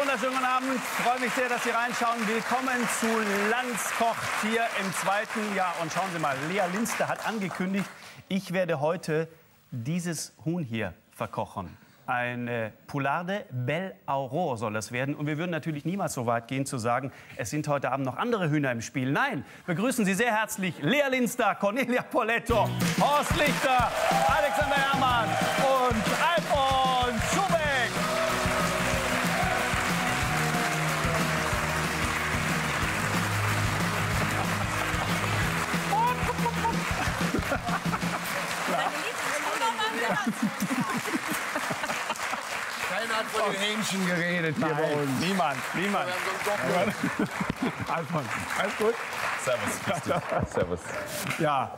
wunderschönen guten Abend. Ich freue mich sehr, dass Sie reinschauen. Willkommen zu Lanz kocht hier im zweiten Jahr. Und schauen Sie mal, Lea Linster hat angekündigt, ich werde heute dieses Huhn hier verkochen. Eine Poularde Belle Aurore soll das werden. Und wir würden natürlich niemals so weit gehen zu sagen, es sind heute Abend noch andere Hühner im Spiel. Nein, begrüßen Sie sehr herzlich Lea Linster, Cornelia Poletto, Horst Lichter, Alexander Herrmann und Alfons Schubeck. Keiner hat von den Hähnchen geredet hier bei uns. Niemand. Alfons, alles gut? Servus. Servus. Ja.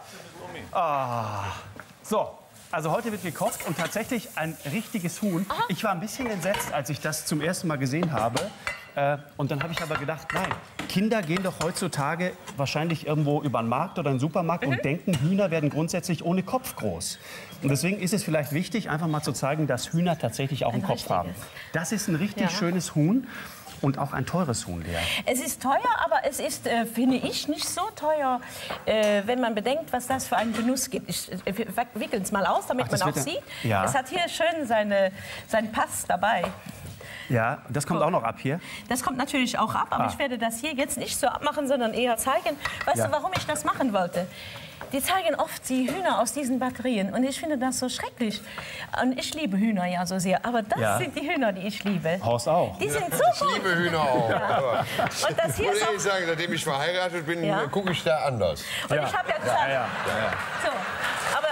So, also heute wird gekocht und tatsächlich ein richtiges Huhn. Aha. Ich war ein bisschen entsetzt, als ich das zum ersten Mal gesehen habe. Und dann habe ich aber gedacht, nein, Kinder gehen doch heutzutage wahrscheinlich irgendwo über einen Markt oder einen Supermarkt und denken, Hühner werden grundsätzlich ohne Kopf groß. Und deswegen ist es vielleicht wichtig, einfach mal zu zeigen, dass Hühner tatsächlich auch einen Kopf haben. Das ist ein richtig schönes Huhn. Und auch ein teures Huhn, Lea. Es ist teuer, aber es ist, finde ich, nicht so teuer, wenn man bedenkt, was das für einen Genuss gibt. Ich wickel es mal aus, damit man auch sieht. Ja. Es hat hier schön seinen Pass dabei. Ja, das kommt auch noch ab hier. Das kommt natürlich auch ab, aber ich werde das hier jetzt nicht so abmachen, sondern eher zeigen. Weißt du, warum ich das machen wollte? Die zeigen oft die Hühner aus diesen Batterien und ich finde das so schrecklich. Und ich liebe Hühner ja so sehr, aber das sind die Hühner, die ich liebe. Horst auch. Die sind so Ich gut. liebe Hühner auch. Ja. Und das hier Ich muss ist auch, ehrlich sagen, seitdem ich verheiratet bin, Ja. gucke ich da anders. und ich habe ja gesagt, so, aber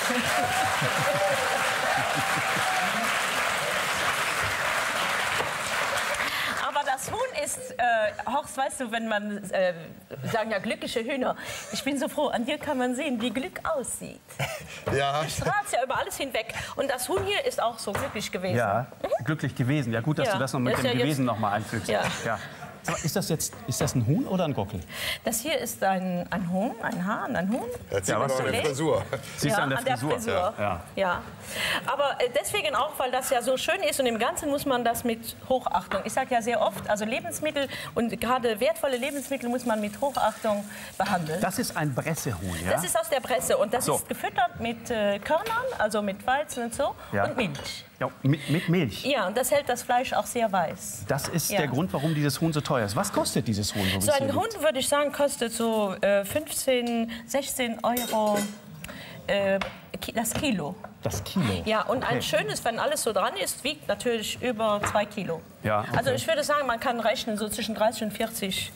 das Huhn ist, Horst, weißt du, wenn man, sagen ja glückliche Hühner, ich bin so froh, an dir kann man sehen, wie Glück aussieht. Ja. Du strahlst ja über alles hinweg. Und das Huhn hier ist auch so glücklich gewesen. Ja, glücklich gewesen. Ja, gut, dass du das noch mit Das ist dem ja gewesen jetzt- noch mal einfügst. Ja. Aber ist das ein Huhn oder ein Gockel? Das hier ist ein Huhn, ein Hahn, ein Huhn. Das sieht man auch an der Frisur. Siehst du an der Frisur? Ja. Aber deswegen auch, weil das ja so schön ist und im Ganzen muss man das mit Hochachtung. Ich sage ja sehr oft, also Lebensmittel und gerade wertvolle Lebensmittel muss man mit Hochachtung behandeln. Das ist ein Bressehuhn, ja? Das ist aus der Presse und das So. ist gefüttert mit Körnern, also mit Weizen und so und Milch. Ja, mit Milch. Ja, und das hält das Fleisch auch sehr weiß. Das ist der Grund, warum dieses Huhn so teuer ist. Was kostet dieses Huhn? So ein Hund, würde ich sagen, kostet so 15, 16 Euro das Kilo. Das Kilo? Ja, und ein schönes, wenn alles so dran ist, wiegt natürlich über 2 Kilo. Ja, okay. Also ich würde sagen, man kann rechnen so zwischen 30 und 40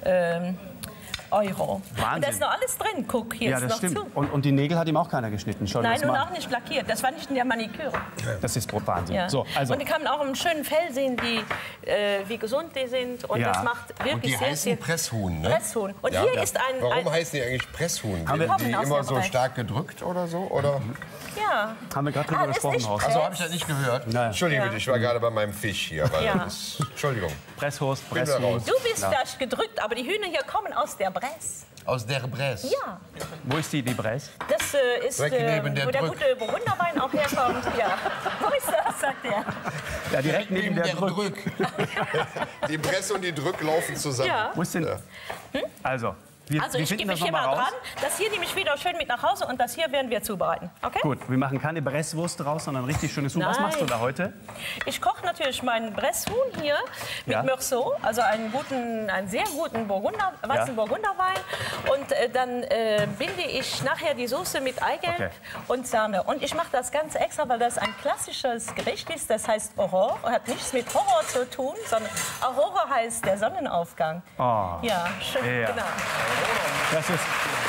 Euro. Wahnsinn. Und da ist noch alles drin. Guck, hier Ja, ist das noch stimmt. zu. Und die Nägel hat ihm auch keiner geschnitten. Schau dir Nein, das und mal auch nicht lackiert. Das war nicht in der Maniküre. Das ist Wahnsinn. Ja. So, also, Und die kann man auch im schönen Fell sehen, wie gesund die sind. Und Ja. das macht wirklich Und die sehr, heißen sehr... Presshuhn, ne? Presshuhn. Und hier ist ein... Warum heißen die eigentlich Presshuhn? Haben wir- Sind die Kommen aus immer der so Bereich. stark gedrückt oder so? Oder? Ja. haben wir gerade drüber ist gesprochen, nicht Horst. Also habe ich das nicht gehört? Nein. Entschuldige bitte, ich war gerade bei meinem Fisch hier. Weil Ja. das Entschuldigung. Presshorst, Bin da Presshuhn. raus. Du bist vielleicht gedrückt, aber die Hühner hier kommen aus der Bresse. Aus der Bresse. Ja. Wo ist die Bresse? Das ist, Direkt neben der wo der Drück. gute Burgunderwein auch herkommt. Ja. Wo ist das, sagt er. Ja, direkt neben der Brücke. Die Presse und die Drück laufen zusammen. Ja. Wo ist denn... Also, wir Also ich finden gebe das mich hier noch mal mal raus. dran. Das hier nehme ich wieder schön mit nach Hause und das hier werden wir zubereiten. Okay? Gut, wir machen keine Bresswurst draus, sondern richtig schönes Huhn. Was Nein. machst du da heute? Ich koche natürlich meinen Bresshuhn hier mit Ja. Meursault, also einen sehr guten weißen Burgunderwein. Und dann binde ich nachher die Soße mit Eigelb und Sahne. Und ich mache das Ganze extra, weil das ein klassisches Gericht ist. Das heißt Aurore, hat nichts mit Horror zu tun, sondern Aurore heißt der Sonnenaufgang. Oh. Ja, schön, Ja. genau. Das ist...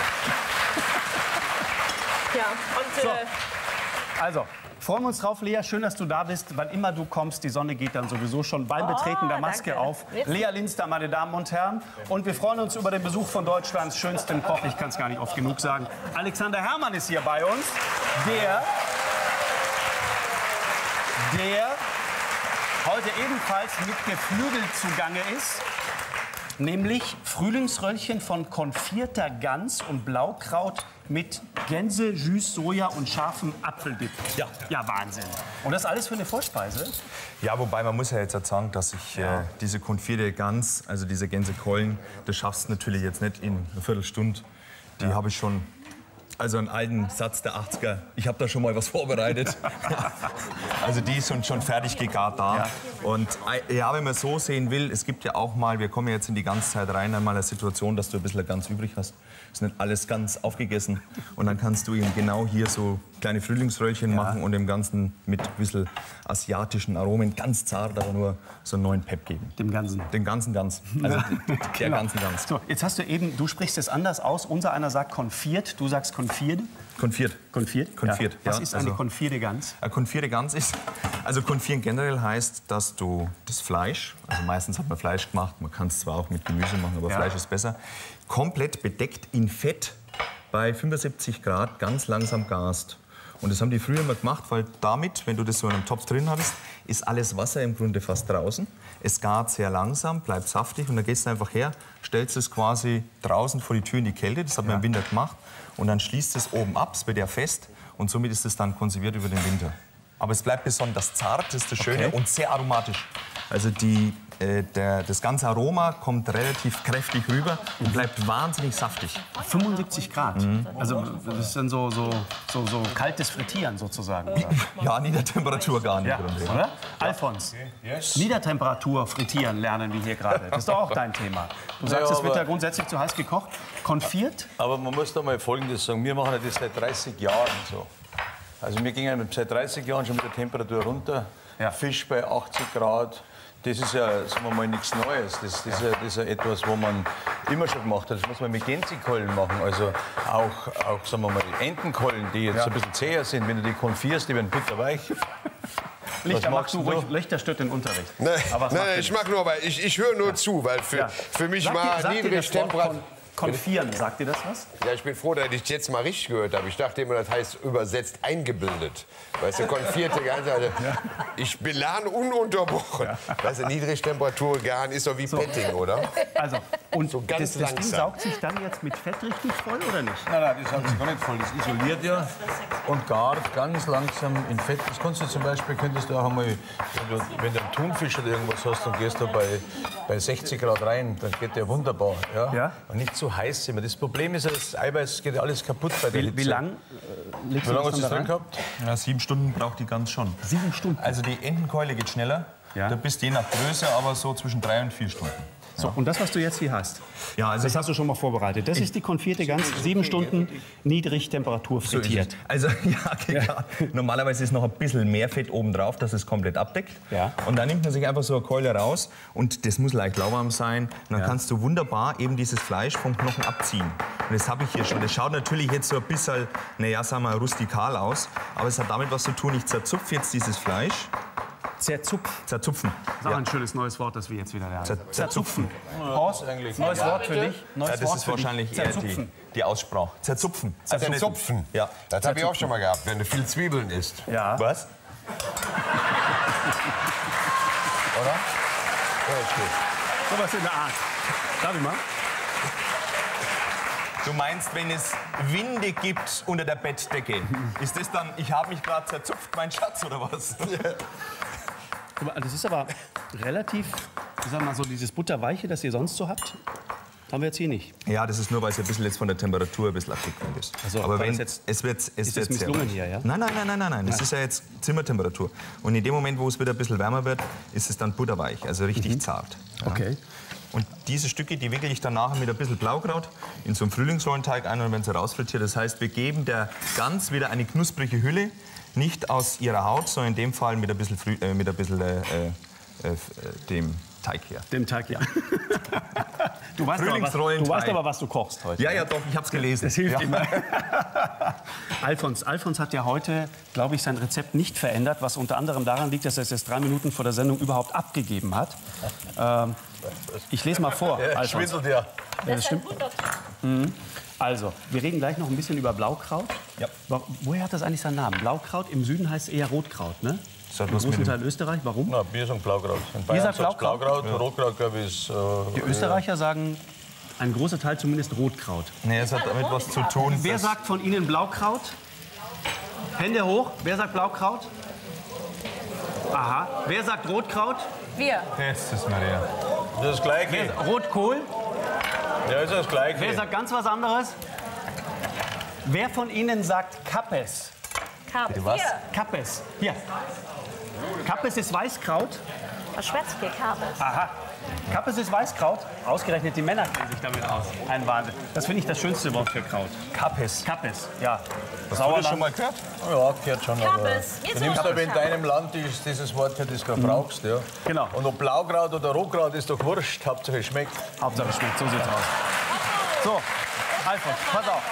Ja, und So. Also, freuen wir uns drauf, Lea. Schön, dass du da bist. Wann immer du kommst, die Sonne geht dann sowieso schon beim Betreten der Maske danke. auf. Merci. Lea Linster, meine Damen und Herren. Und wir freuen uns über den Besuch von Deutschlands schönstem Koch. Ich kann es gar nicht oft genug sagen. Alexander Herrmann ist hier bei uns, der heute ebenfalls mit Geflügel zugange ist. nämlich Frühlingsröllchen von konfierter Gans und Blaukraut mit Gänse, Jus, Soja und scharfem Apfeldip. Ja. Ja, Wahnsinn. Und das alles für eine Vorspeise? Ja, wobei man muss ja jetzt auch sagen, dass ich diese konfierte Gans, also diese Gänsekeulen, das schaffst du natürlich jetzt nicht in einer Viertelstunde. Die habe ich schon, also einen alten Satz der 80er, ich habe da schon mal was vorbereitet. Also die ist schon fertig gegart da. Ja. Und ja, wenn man so sehen will, es gibt ja auch mal, wir kommen jetzt in die ganze Zeit rein, einmal eine Situation, dass du ein bisschen Gans übrig hast. Ist nicht alles ganz aufgegessen. Und dann kannst du eben genau hier so kleine Frühlingsröllchen machen und dem Ganzen mit ein bisschen asiatischen Aromen, ganz zart, aber nur so einen neuen Pep geben. Dem Ganzen. Den ganzen Gans. Also der ganzen Gans. So, jetzt hast du eben, du sprichst es anders aus. Unser einer sagt konfiert, du sagst konfiert. Konfiert. Konfiert? Konfiert, Ja. Was ja, ist eine also- konfierte Gans? Eine konfierte Gans ist, also konfieren generell heißt, dass du das Fleisch, also meistens hat man Fleisch gemacht, man kann es zwar auch mit Gemüse machen, aber Ja. Fleisch ist besser, komplett bedeckt in Fett bei 75 Grad ganz langsam gast. Und das haben die früher immer gemacht, weil damit, wenn du das so in einem Topf drin hattest, ist alles Wasser im Grunde fast draußen. Es gart sehr langsam, bleibt saftig und dann gehst du einfach her, stellst es quasi draußen vor die Tür in die Kälte, das hat man im Winter gemacht, und dann schließt es oben ab, es wird ja fest und somit ist es dann konserviert über den Winter. Aber es bleibt besonders zart, das ist das Schöne, und sehr aromatisch. Also das ganze Aroma kommt relativ kräftig rüber und bleibt wahnsinnig saftig. 75 Grad. Also das ist dann so kaltes Frittieren sozusagen. Oder? Ja, Niedertemperatur gar nicht. Ja, oder? Alfons, Niedertemperatur frittieren lernen wir hier gerade. Das ist doch auch dein Thema. Du sagst, Ja, es wird aber- ja grundsätzlich zu heiß gekocht. Konfiert? Aber man muss da mal Folgendes sagen. Wir machen ja das seit 30 Jahren so. Also wir gehen seit 30 Jahren schon mit der Temperatur runter. Ja. Fisch bei 80 Grad. Das ist ja, sagen wir mal, nichts Neues. Das ist ja etwas, wo man immer schon gemacht hat. Das muss man mit Gänsekeulen machen. Also auch sagen wir mal, Entenkeulen, die jetzt ein bisschen zäher sind. Wenn du die konfierst, die werden butterweich. Lichter, machst magst du du? ruhig, Lichter stört den Unterricht. Nein, Aber was macht ihr ich mach nur, weil ich höre nur zu, weil für mich Sagt mal dir das Wort Niedrigtemperatur. Konfieren, sagt dir das was? Ja, ich bin froh, dass ich jetzt mal richtig gehört habe. Ich dachte immer, das heißt übersetzt eingebildet. Weißt du, konfierte Gans, also ich belahne ununterbrochen. Weißt du, Niedrigtemperatur garen ist doch wie Petting, oder? Also, und So ganz das Ding langsam. saugt sich dann jetzt mit Fett richtig voll oder nicht? Nein, das hat sich gar nicht voll. Das isoliert ja und gart ganz langsam in Fett. Das kannst du zum Beispiel, könntest du auch einmal, wenn du einen Thunfisch oder irgendwas hast, dann gehst du bei 60 Grad rein, dann geht der wunderbar. Ja? Ja. Und nicht zu heiß immer. Das Problem ist, das Eiweiß geht alles kaputt bei der Hitze. Wie lang legst Wie du lange das hast du dann das da drin rein? gehabt? Ja, 7 Stunden braucht die Gans schon. 7 Stunden. Also die Entenkeule geht schneller. Ja. Da bist du je nach Größe, aber so zwischen 3 und 4 Stunden. So, und das, was du jetzt hier hast, Ja, also das hast du schon mal vorbereitet. Das ist die konfierte Gans, 7 Stunden Niedrigtemperatur so ist frittiert. es. Also ja, klar. Normalerweise ist noch ein bisschen mehr Fett oben drauf, dass es komplett abdeckt. Ja. Und dann nimmt man sich einfach so eine Keule raus und das muss leicht lauwarm sein. Und dann kannst du wunderbar eben dieses Fleisch vom Knochen abziehen. Und das habe ich hier schon. Das schaut natürlich jetzt so ein bisschen, naja, sagen wir, rustikal aus. Aber es hat damit was zu tun. Ich zerzupfe jetzt dieses Fleisch. Zerzupfen. Das ist auch ein schönes neues Wort, das wir jetzt wieder lernen. Zerzupfen. Horst, neues Wort für dich. Neues Ja, das Wort ist für dich. wahrscheinlich eher Zerzupfen. die Aussprache. Zerzupfen. Zerzupfen. Ja. Das habe ich auch schon mal gehabt, wenn du viel Zwiebeln isst. Ja. Was? Oder? Ja, ist gut. Sowas in der Art. Darf ich mal? Du meinst, wenn es Winde gibt unter der Bettdecke, ist das dann, ich habe mich gerade zerzupft, mein Schatz, oder was? Guck mal, das ist aber relativ, ich sag mal so, dieses Butterweiche, das ihr sonst so habt, haben wir jetzt hier nicht. Ja, das ist nur, weil es ein bisschen jetzt von der Temperatur ein bisschen abgekühlt ist. Ach so, aber war wenn, das jetzt- es wird das sehr misslungen weich. hier, ja? Nein. Das ist ja jetzt Zimmertemperatur. Und in dem Moment, wo es wieder ein bisschen wärmer wird, ist es dann butterweich, also richtig zart. Ja. Okay. Und diese Stücke, die wickele ich dann nachher mit ein bisschen Blaukraut in so einen Frühlingsrollenteig ein und wenn sie rausfrittiert. Das heißt, wir geben der Gans wieder eine knusprige Hülle, nicht aus ihrer Haut, sondern in dem Fall mit ein bisschen, dem Teig her. Dem Teig, ja. Du weißt Frühlingsrollenteig. aber, was du kochst heute. Ja, doch, ich habe es gelesen. Das hilft ja. immer. Alfons hat ja heute, glaube ich, sein Rezept nicht verändert, was unter anderem daran liegt, dass er es erst 3 Minuten vor der Sendung überhaupt abgegeben hat. Ich lese mal vor, Alfons. Schwindelt ja. Das stimmt. Also, wir reden gleich noch ein bisschen über Blaukraut. Ja. Woher hat das eigentlich seinen Namen? Blaukraut, im Süden heißt es eher Rotkraut, ne? Sag, Im großen Teil Österreich. Warum? Na, wir sagen Blaukraut. In Ihr Bayern sagt sagt's Blaukraut? Blaukraut, Rotkraut, glaube ich, ist... Die Österreicher sagen ein großer Teil zumindest Rotkraut. Nee, es hat damit was zu tun. Wer sagt von Ihnen Blaukraut? Hände hoch. Wer sagt Blaukraut? Aha. Wer sagt Rotkraut? Wir. Das ist Maria. Das ist das Gleiche. Rotkohl? Ja, ist das Gleiche. Wer sagt ganz was anderes? Wer von Ihnen sagt Kappes? Was? Kappes. Hier. Kappes ist Weißkraut. Was schwätzt ihr, Kabels? Aha. Kappes ist Weißkraut. Ausgerechnet die Männer kennen sich damit aus. Ein Wahnsinn. Das finde ich das schönste Wort für Kraut. Kappes. Kappes, ja. Hast du das schon mal gehört? Ja, gehört schon. Aber Kabels. du nimmst aber in deinem Land dieses Wort, das du brauchst. Ja. Genau. Und ob Blaukraut oder Rotkraut ist doch wurscht. Hauptsache es schmeckt. Hauptsache es schmeckt, so sieht's aus. So, Alfons, pass auf.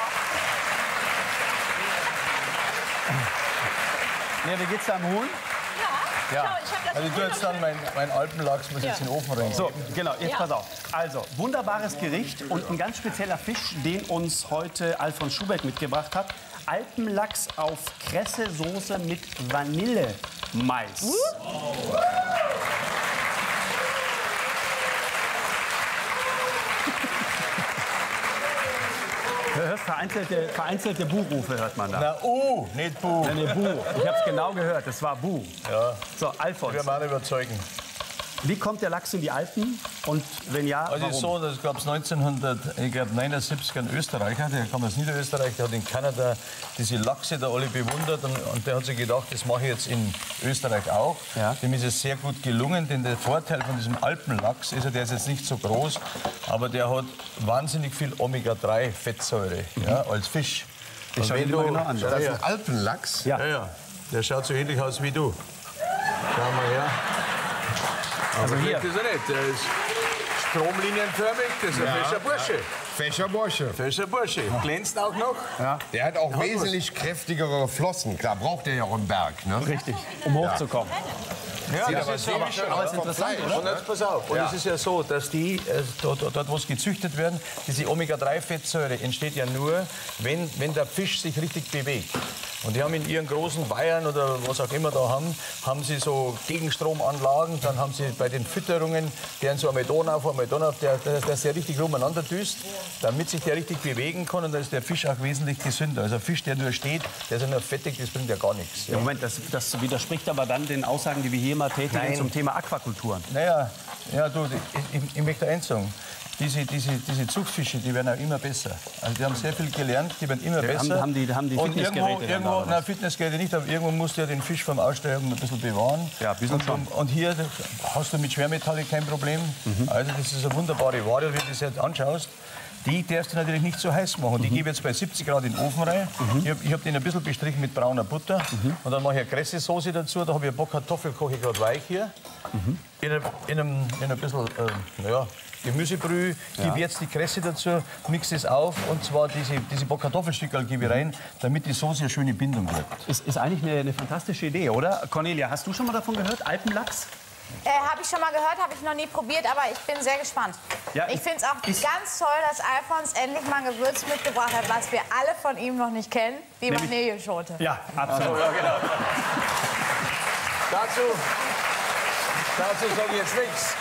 Ja, wie geht's deinem Huhn? Ja. Schau, ich hab das Also ich tue jetzt dann mein Alpenlachs, muss jetzt in den Ofen rein. So, genau, jetzt Ja. pass auf. Also, wunderbares Gericht und ein ganz spezieller Fisch, den uns heute Alfons Schubeck mitgebracht hat. Alpenlachs auf Kresse-Soße mit Vanillemais. Du hörst vereinzelte Buhrufe, hört man da. Na, nicht Bu. Nee, Buh. Ich habe es genau gehört, das war Buh. Ja, So, Alfons, wir mal überzeugen. wie kommt der Lachs in die Alpen? Und wenn ja, Also es warum? ist so, das gab es 1979 einen Österreicher, der kam aus Niederösterreich, der hat in Kanada diese Lachse da alle bewundert und der hat sich gedacht, das mache ich jetzt in Österreich auch. Ja. Dem ist es sehr gut gelungen, denn der Vorteil von diesem Alpenlachs ist, der ist jetzt nicht so groß, aber der hat wahnsinnig viel Omega-3-Fettsäure ja, als Fisch. Ich schau Und ihn wenn mal du- genau an. Schau Das her. ist Alpenlachs. Ja. Ja, ja, der schaut so ähnlich aus wie du. Schau mal her. Also hier. Das ist er nicht, der ist stromlinienförmig, das ist ein fescher Bursche. Fescher Bursche. Fescher Bursche. Glänzt auch noch. Der hat auch wesentlich kräftigere Flossen. Klar, braucht der ja auch im Berg. Ne? Richtig, um hochzukommen. Ja, Sieht das aber ist sehr aber schön aus vom Fleisch. Und jetzt pass auf. Und es ist ja so, dass die, dort wo es gezüchtet werden, diese Omega-3-Fettsäure entsteht ja nur, wenn der Fisch sich richtig bewegt. Und die haben in ihren großen Weihern oder was auch immer da haben sie so Gegenstromanlagen. Dann haben sie bei den Fütterungen, deren so einmal auf, der sehr richtig umeinander düst, damit sich der richtig bewegen kann. Und dann ist der Fisch auch wesentlich gesünder. Also ein Fisch, der nur steht, der ist ja nur fettig, das bringt ja gar nichts. Ja, Moment, das widerspricht aber dann den Aussagen, die wir hier mal tätigen Nein. zum Thema Aquakulturen. Naja, ja, du, ich möchte eins sagen. Diese Zuchtfische, die werden auch immer besser. Also die haben sehr viel gelernt, die werden immer besser. haben die und Fitnessgeräte dann da, oder was? nein, Fitnessgeräte nicht, aber irgendwo musst du ja den Fisch vom Aussterben ein bisschen bewahren. Ja, ein bisschen schon. Und hier hast du mit Schwermetallen kein Problem. Also das ist eine wunderbare Ware, wenn du das jetzt anschaust. Die darfst du natürlich nicht so heiß machen. Die gebe ich jetzt bei 70 Grad in den Ofen rein. Ich hab den ein bisschen bestrichen mit brauner Butter. Und dann mache ich eine Kresse-Soße dazu. Da habe ich ein paar Kartoffeln, koche ich gerade weich hier. In ein bisschen Gemüsebrühe. Gebe jetzt die Kresse dazu, mixe es auf. Und zwar diese paar Kartoffelstücke gebe ich rein, damit die Soße eine schöne Bindung wird. Ist eigentlich eine fantastische Idee, oder? Cornelia, hast du schon mal davon gehört? Alpenlachs? Habe ich schon mal gehört, habe ich noch nie probiert, aber ich bin sehr gespannt. Ja, ich finde es auch ist- ganz toll, dass Alfons endlich mal ein Gewürz mitgebracht hat, was wir alle von ihm noch nicht kennen, die Nämlich- Vanilleschote. Ja, absolut. Ja, genau. Dazu sage ich jetzt nichts.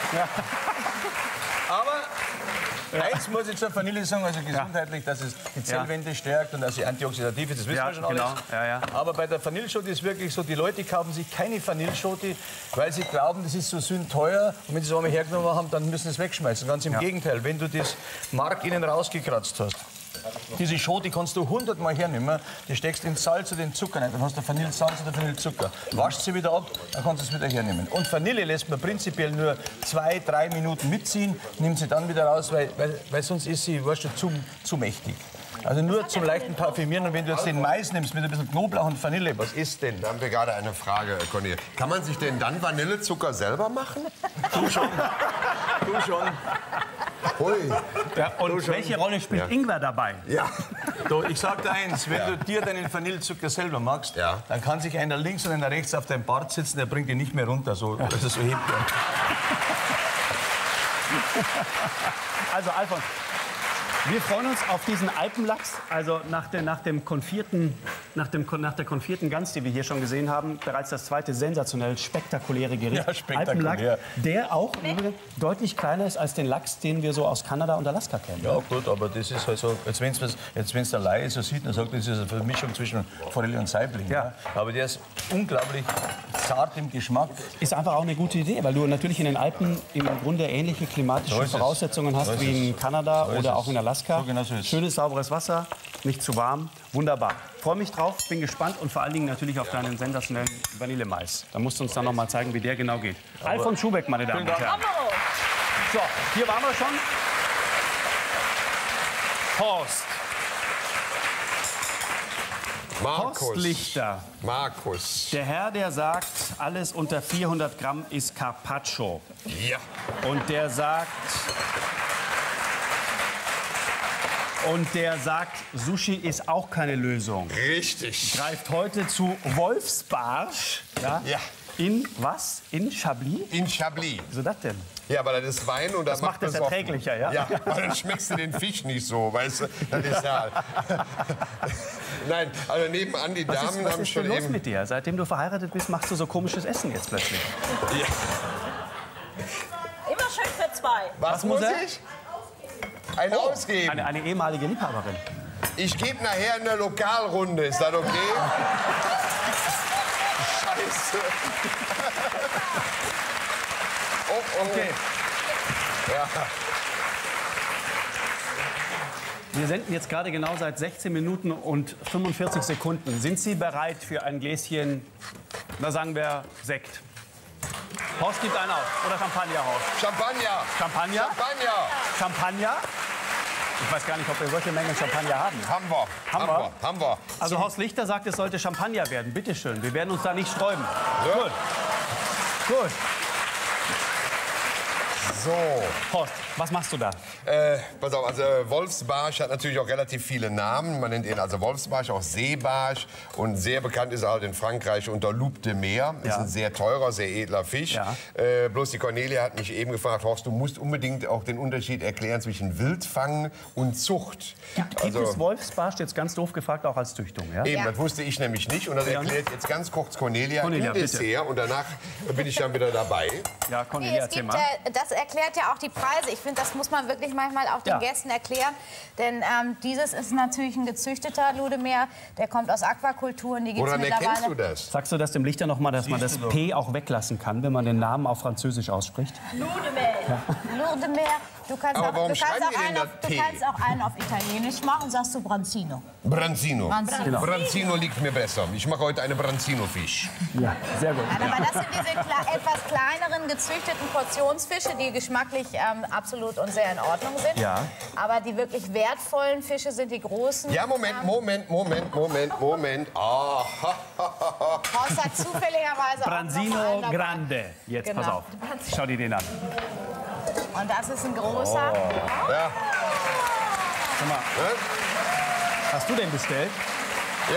Aber eins muss ich zur Vanille sagen, also gesundheitlich, dass es die Zellwände stärkt und dass sie antioxidativ ist, das wissen Ja, wir schon alles. genau. Ja, ja. Aber bei der Vanilleschote ist wirklich so, die Leute kaufen sich keine Vanilleschote, weil sie glauben, das ist so sündteuer und wenn sie es einmal hergenommen haben, dann müssen sie es wegschmeißen. Ganz im Gegenteil, wenn du das Mark innen rausgekratzt hast, diese Schote kannst du 100-mal hernehmen, die steckst in Salz oder in Zucker rein, dann hast du Vanillesalz oder Vanillezucker. Waschst sie wieder ab, dann kannst du es wieder hernehmen. Und Vanille lässt man prinzipiell nur 2-3 Minuten mitziehen, nimmt sie dann wieder raus, weil sonst ist sie, weißt du, zu mächtig. Also nur zum leichten Parfümieren. Und wenn du jetzt den Mais nimmst mit ein bisschen Knoblauch und Vanille, was ist denn? Da haben wir gerade eine Frage, Cornelia. Kann man sich denn dann Vanillezucker selber machen? Du schon. Hui. Ja, und welche Rolle spielt Ingwer dabei? Ja. Du, ich sag dir eins, wenn du dir deinen Vanillezucker selber machst, Ja. dann kann sich einer links und einer rechts auf deinem Bart sitzen, der bringt ihn nicht mehr runter, so, also so hebt er. Also, Alfons, wir freuen uns auf diesen Alpenlachs. Also nach dem konfierten nach der konfierten Gans, die wir hier schon gesehen haben, bereits das zweite sensationell spektakuläre Gericht. Ja, spektakulär. Alpenlachs, der auch deutlich kleiner ist als den Lachs, den wir so aus Kanada und Alaska kennen. Ja, gut, aber das ist halt so, jetzt wenn es der Laie so sieht, dann sagt, das ist eine Vermischung zwischen Forelle und Saibling. Ja. Ja. Aber der ist unglaublich zart im Geschmack. Ist einfach auch eine gute Idee, weil du natürlich in den Alpen im Grunde ähnliche klimatische So ist es. Voraussetzungen hast So ist wie in es. Kanada So ist oder es. auch in Alaska. So genau so ist es. Schönes, sauberes Wasser, nicht zu warm. Wunderbar. Freue mich drauf, bin gespannt und vor allen Dingen natürlich auf deinen sensationellen Vanillemais. Da musst du uns dann noch mal zeigen, wie der genau geht. Alfons Schubeck, meine Damen und Herren. So, hier waren wir schon. Horst. Horst Lichter. Markus. Der Herr, der sagt, alles unter 400 Gramm ist Carpaccio. Ja. Und der sagt, Sushi ist auch keine Lösung. Richtig. Greift heute zu Wolfsbarsch. Ja? Ja. In was? In Chablis? In Chablis. Wieso das denn? Ja, aber das ist Wein und das macht es besoffen. erträglicher, ja? Ja, weil dann schmeckst du den Fisch nicht so, weißt du? Das ist ja... Nein, also nebenan die Damen Was haben ist schon denn los eben... mit dir? Seitdem du verheiratet bist, machst du so komisches Essen jetzt plötzlich. Ja. Immer schön für zwei. Was muss ich? Eine ausgeben. Eine ehemalige Liebhaberin. Ich gebe nachher eine Lokalrunde, ist das okay? Scheiße. Oh. Okay. Ja. Wir senden jetzt gerade genau seit 16 Minuten und 45 Sekunden. Sind Sie bereit für ein Gläschen, na sagen wir, Sekt? Horst gibt einen auf. Oder Champagner, Horst? Champagner. Champagner? Champagner. Champagner? Ich weiß gar nicht, ob wir solche Mengen Champagner haben. Haben wir. Also Horst Lichter sagt, es sollte Champagner werden. Bitte schön, wir werden uns da nicht sträuben. Ja. Gut. So. Horst, was machst du da? Pass auf, also Wolfsbarsch hat natürlich auch relativ viele Namen. Man nennt ihn also Wolfsbarsch, auch Seebarsch. Und sehr bekannt ist er halt in Frankreich unter Loup de Mer. Ist ein sehr teurer, sehr edler Fisch. Ja. Bloß die Cornelia hat mich eben gefragt, Horst, du musst unbedingt auch den Unterschied erklären zwischen Wildfang und Zucht. Gibt es Wolfsbarsch, jetzt ganz doof gefragt, auch als Züchtung? Ja? Eben, das wusste ich nämlich nicht. Und das erklärt jetzt ganz kurz Cornelia im bitte. Dessert. Und danach bin ich dann wieder dabei. Ja, Cornelia, Es erzähl gibt, mal. das erklärt ja auch die Preise. Ich finde, das muss man wirklich manchmal auch den Ja. Gästen erklären. Denn dieses ist natürlich ein gezüchteter Ludemeer. Der kommt aus Aquakulturen. Die gibt's Woran mittlerweile. erkennst du das? Sagst du das dem Lichter noch mal, dass man das P auch weglassen kann, wenn man den Namen auf Französisch ausspricht? Ludemeer. Du kannst Aber auch, warum du kannst schreiben auch die denn einen das auf, du P? kannst auch einen auf Italienisch machen, sagst du Branzino. Branzino. Branzino. Branzino liegt mir besser. Ich mache heute eine Branzino-Fisch. Ja, sehr gut. Nein, aber das sind diese etwas kleineren gezüchteten Portionsfische, die geschmacklich absolut und sehr in Ordnung sind. Ja. Aber die wirklich wertvollen Fische sind die großen. Ja, Moment. Ah, Horst hat zufälligerweise auch noch Branzino einen dabei. Grande. Jetzt Genau. pass auf. Schau dir den an. Und das ist ein großer. ja. Guck mal, hast du den bestellt? Ja.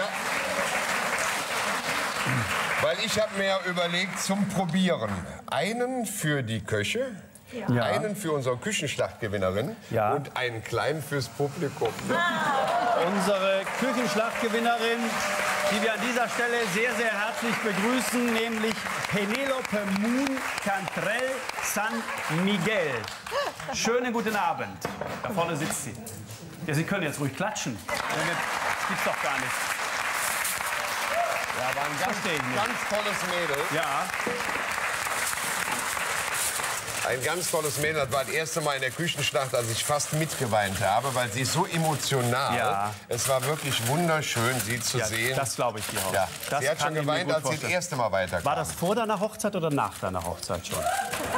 Weil ich habe mir überlegt zum Probieren. Einen für die Köche, einen für unsere Küchenschlachtgewinnerin und einen kleinen fürs Publikum. Unsere Küchenschlachtgewinnerin, die wir an dieser Stelle sehr, sehr herzlich begrüßen, nämlich Penelope Moon Cantrell San Miguel. Schönen guten Abend. Da vorne sitzt sie. Ja, Sie können jetzt ruhig klatschen. Das gibt's doch gar nicht. Ja, war ein ganz tolles Mädel. Ja. Ein ganz tolles Mädel. Das war das erste Mal in der Küchenschlacht, als ich fast mitgeweint habe, weil sie ist so emotional. Ja. Es war wirklich wunderschön, sie zu sehen. Das glaube ich dir auch. Ja. Das Sie hat kann schon ich mir geweint, gut als sie das vorstellen. erste Mal weiterkam. War das vor deiner Hochzeit oder nach deiner Hochzeit schon?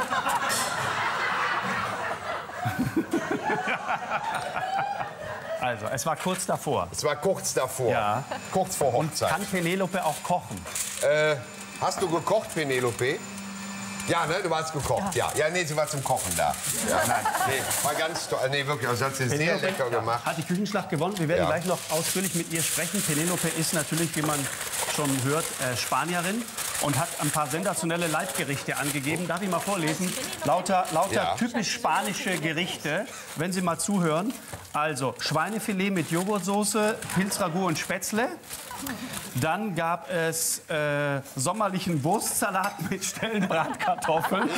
Also, es war kurz davor. Es war kurz davor. Ja. Kurz vor Hochzeit. Kann Penelope auch kochen? Hast du gekocht, Penelope? Ja, ne, du warst gekocht. Ja, nee, sie war zum Kochen da. Ja. Nee, war ganz toll. Nee, wirklich, also hat sie sehr Penelope, lecker gemacht. Hat die Küchenschlacht gewonnen. Wir werden Ja. gleich noch ausführlich mit ihr sprechen. Penelope ist natürlich, wie man schon hört, Spanierin. und hat ein paar sensationelle Leibgerichte angegeben. Darf ich mal vorlesen? Lauter Ja. typisch spanische Gerichte, wenn Sie mal zuhören. Also Schweinefilet mit Joghurtsoße, Pilzragout und Spätzle. Dann gab es sommerlichen Wurstsalat mit Stellenbratkartoffeln.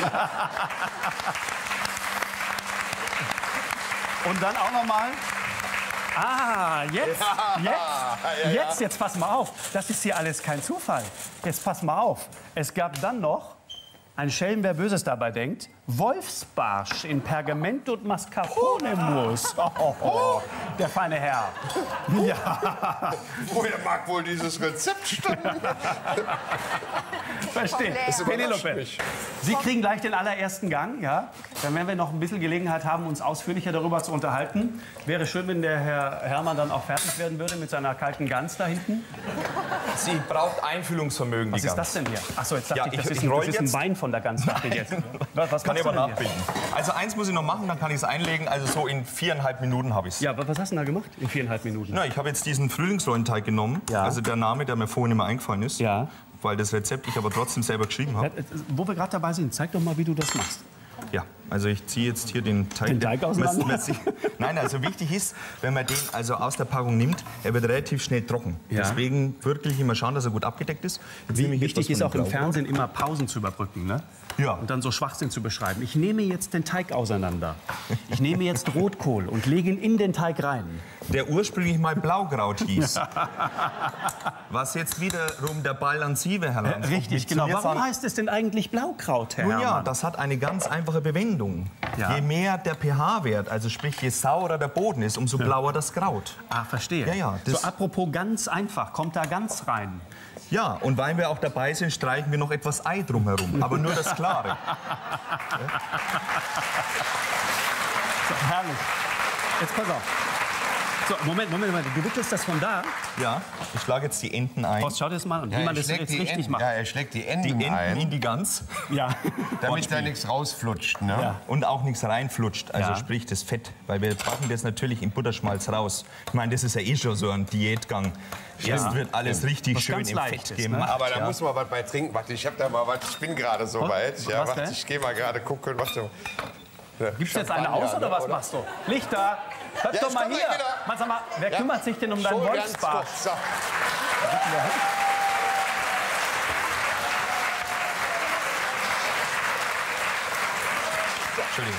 Und dann auch noch mal. Jetzt pass mal auf. Das ist hier alles kein Zufall. Jetzt pass mal auf. Es gab dann noch, ein Schelm, wer Böses dabei denkt, Wolfsbarsch in Pergament und Mascarpone-Mousse. Der feine Herr. Ja. Woher mag wohl dieses Rezept stammen? Verstehe. Penelope, Sie kriegen gleich den allerersten Gang. Ja? Dann werden wir noch ein bisschen Gelegenheit haben, uns ausführlicher darüber zu unterhalten. Wäre schön, wenn der Herr Herrmann dann auch fertig werden würde mit seiner kalten Gans da hinten. Sie braucht Einfühlungsvermögen, Was die ist Gans. das denn hier? Achso, jetzt dachte Ja, ich, das ich ist roll ein jetzt. Bein von der Gans. Dachte ich jetzt. Was Kann ich machst aber du denn hier? nachbilden. Also eins muss ich noch machen, dann kann ich es einlegen. Also so in 4,5 Minuten habe ich es. Ja, was hast du denn da gemacht in 4,5 Minuten? Na, ich habe jetzt diesen Frühlingsrollenteig genommen. Ja. Also der Name, der mir vorhin immer eingefallen ist. Ja. Weil das Rezept ich aber trotzdem selber geschrieben habe. Wo wir gerade dabei sind, zeig doch mal, wie du das machst. Ja, also ich ziehe jetzt hier den Teig. Den Teig auseinander? Nein, also wichtig ist, wenn man den also aus der Packung nimmt, er wird relativ schnell trocken. Ja. Deswegen wirklich immer schauen, dass er gut abgedeckt ist. Jetzt nehme ich Wichtig etwas ist von auch dem im Fernsehen immer Pausen zu überbrücken, ne? Ja. Und dann so Schwachsinn zu beschreiben. Ich nehme jetzt den Teig auseinander. Ich nehme jetzt Rotkohl und lege ihn in den Teig rein. Der ursprünglich mal Blaukraut hieß. Was jetzt wiederum der Balancive herankommt. Richtig, genau. Warum heißt es denn eigentlich Blaukraut, Herr Nun ja, Herrmann? das hat eine ganz einfache Bewendung. Ja. Je mehr der pH-Wert, also sprich je saurer der Boden ist, umso blauer das Kraut. Ah, verstehe. Ja, ja, So, das- apropos ganz einfach, kommt da ganz rein. Ja, und weil wir auch dabei sind, streichen wir noch etwas Ei drumherum. Aber nur das Klare. So, herrlich. Jetzt pass auf. So, Moment. Du wickelst das von da. Ja, ich schlage jetzt die Enten ein. Horst, schau dir das mal an, wie man das jetzt richtig macht. Ja, er schlägt die Die Enden, Enten ein, in die Gans. Ja. damit da nichts rausflutscht. Ne? Ja. Und auch nichts reinflutscht, also Ja. sprich das Fett. Weil wir backen das natürlich im Butterschmalz raus. Ich meine, das ist ja eh schon so ein Diätgang. Jetzt wird alles richtig Was schön ganz im Leichtes, Fett ne? gemacht. Aber da ja. muss man was bei trinken. Warte, ich hab da mal was. Ich bin gerade so weit. Ja, Was warte, denn? ich gehe mal gerade gucken. Warte. Ja, Gibst du jetzt eine aus oder was machst du? Lichter, bleib Ja, doch ich mal komm hier. gleich wieder. Mann, sag mal, wer kümmert sich denn um deinen Schon ganz Wolfsbarsch? kurz. So. Entschuldigung.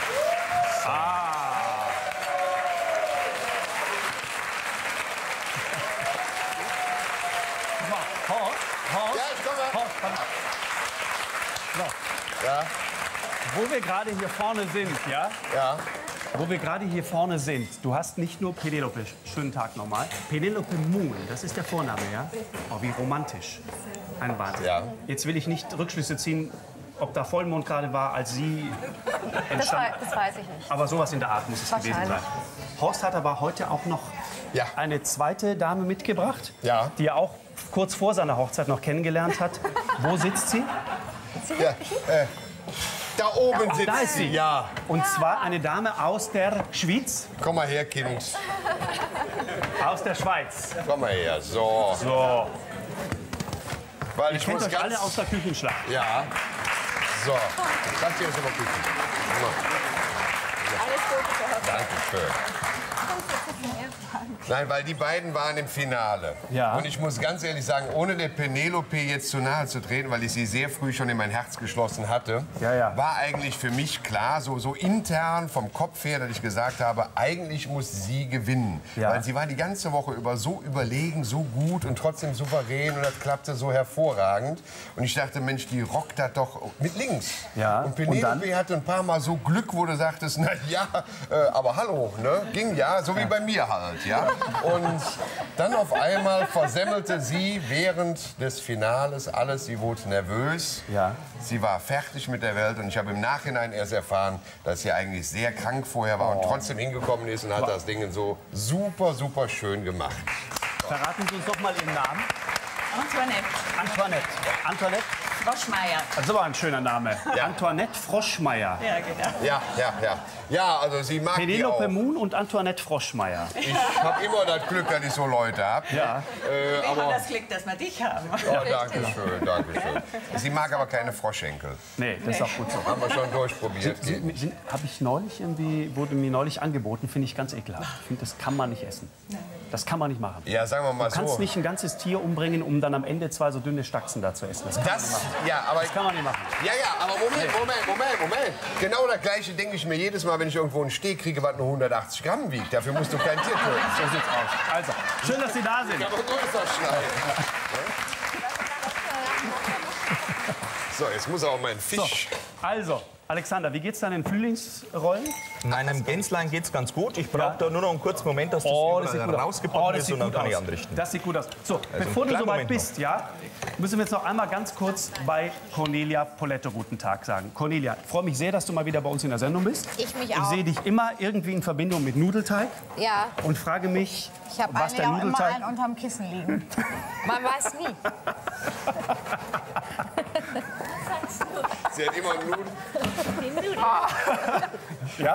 Horst, Ja, ich komme. Horst, komm. So. Ja, Wo wir gerade hier vorne sind, ja? ja. Wo wir gerade hier vorne sind, du hast nicht nur Penelope, schönen Tag nochmal, Penelope Moon, das ist der Vorname, ja? Oh, wie romantisch. Ein Wahnsinn. Ja. Jetzt will ich nicht Rückschlüsse ziehen, ob da Vollmond gerade war, als sie entstand. Das weiß ich nicht. Aber sowas in der Art muss es gewesen sein. Wahrscheinlich. Horst hat aber heute auch noch Ja. eine zweite Dame mitgebracht, Ja. die er auch kurz vor seiner Hochzeit noch kennengelernt hat. Wo sitzt sie? Ja, da oben sitzt Da ist sie. Ja. Und zwar eine Dame aus der Schweiz. Komm mal her, Kind. Aus der Schweiz. Komm mal her. So. So. Weil Ihr ich kennt muss euch ganz... alle aus der Küchenschlacht. Ja. So. Das hier ist aber gut. Dankeschön. Nein, weil die beiden waren im Finale. Ja. Und ich muss ganz ehrlich sagen, ohne der Penelope jetzt zu nahe zu treten, weil ich sie sehr früh schon in mein Herz geschlossen hatte, Ja, ja. war eigentlich für mich klar, so intern vom Kopf her, dass ich gesagt habe, eigentlich muss sie gewinnen. Ja. Weil sie war die ganze Woche über so überlegen, so gut und trotzdem souverän und das klappte so hervorragend. Und ich dachte, Mensch, die rockt das doch mit links. Ja. Und Penelope hatte ein paar Mal so Glück, wo du sagtest, na ja, aber hallo, ne? Ging ja, so wie bei mir halt, ja. Und dann auf einmal versemmelte sie während des Finales alles. Sie wurde nervös. Ja. Sie war fertig mit der Welt und ich habe im Nachhinein erst erfahren, dass sie eigentlich sehr krank vorher war und trotzdem hingekommen ist und hat das Ding so super, super schön gemacht. Verraten Sie uns doch mal Ihren Namen. Antoinette. Antoinette. Antoinette, Froschmeier. Das ist aber ein schöner Name. Ja. Antoinette Froschmeier. Ja, genau. Ja. Ja, also sie mag die auch. Penelope Moon und Antoinette Froschmeier. Ich habe immer das Glück, dass ich so Leute habe. Ja. Aber das Glück, dass wir dich haben. Ja, danke schön. Sie mag aber keine Froschenkel. Nee, das ist auch gut so. Haben wir schon durchprobiert. Habe ich neulich wurde mir neulich angeboten, finde ich ganz ekelhaft. Ich finde, das kann man nicht essen. Das kann man nicht machen. Ja, sagen wir mal Du kannst so. nicht ein ganzes Tier umbringen, um dann am Ende 2 so dünne Stachsen da zu essen. Das kann man nicht machen. Ja, aber Das kann man nicht machen. Ja, aber Moment. Genau das Gleiche denke ich mir jedes Mal, wenn ich irgendwo einen Steg kriege, was nur 180 Gramm wiegt. Dafür musst du kein Tier töten. So sieht's aus. Also, schön, dass Sie da sind. Aber du bist das schneiden. So, jetzt muss auch mein Fisch. Also, Alexander, wie geht's deinen Frühlingsrollen? Meinem Gänslein geht's ganz gut. Ich brauche da nur noch einen kurzen Moment, dass das rausgebacken ist und dann kann ich anrichten. Das sieht gut aus. So, Also bevor du einen kleinen soweit Moment bist, ja, müssen wir jetzt noch einmal ganz kurz bei Cornelia Poletto guten Tag sagen. Cornelia, ich freue mich sehr, dass du mal wieder bei uns in der Sendung bist. Ich mich Ich auch. sehe dich immer irgendwie in Verbindung mit Nudelteig Ja, und frage mich, ich habe was der auch immer Nudelteig... einen unterm Kissen liegen. Man weiß nie. Sie hat immer Nudeln. Ja?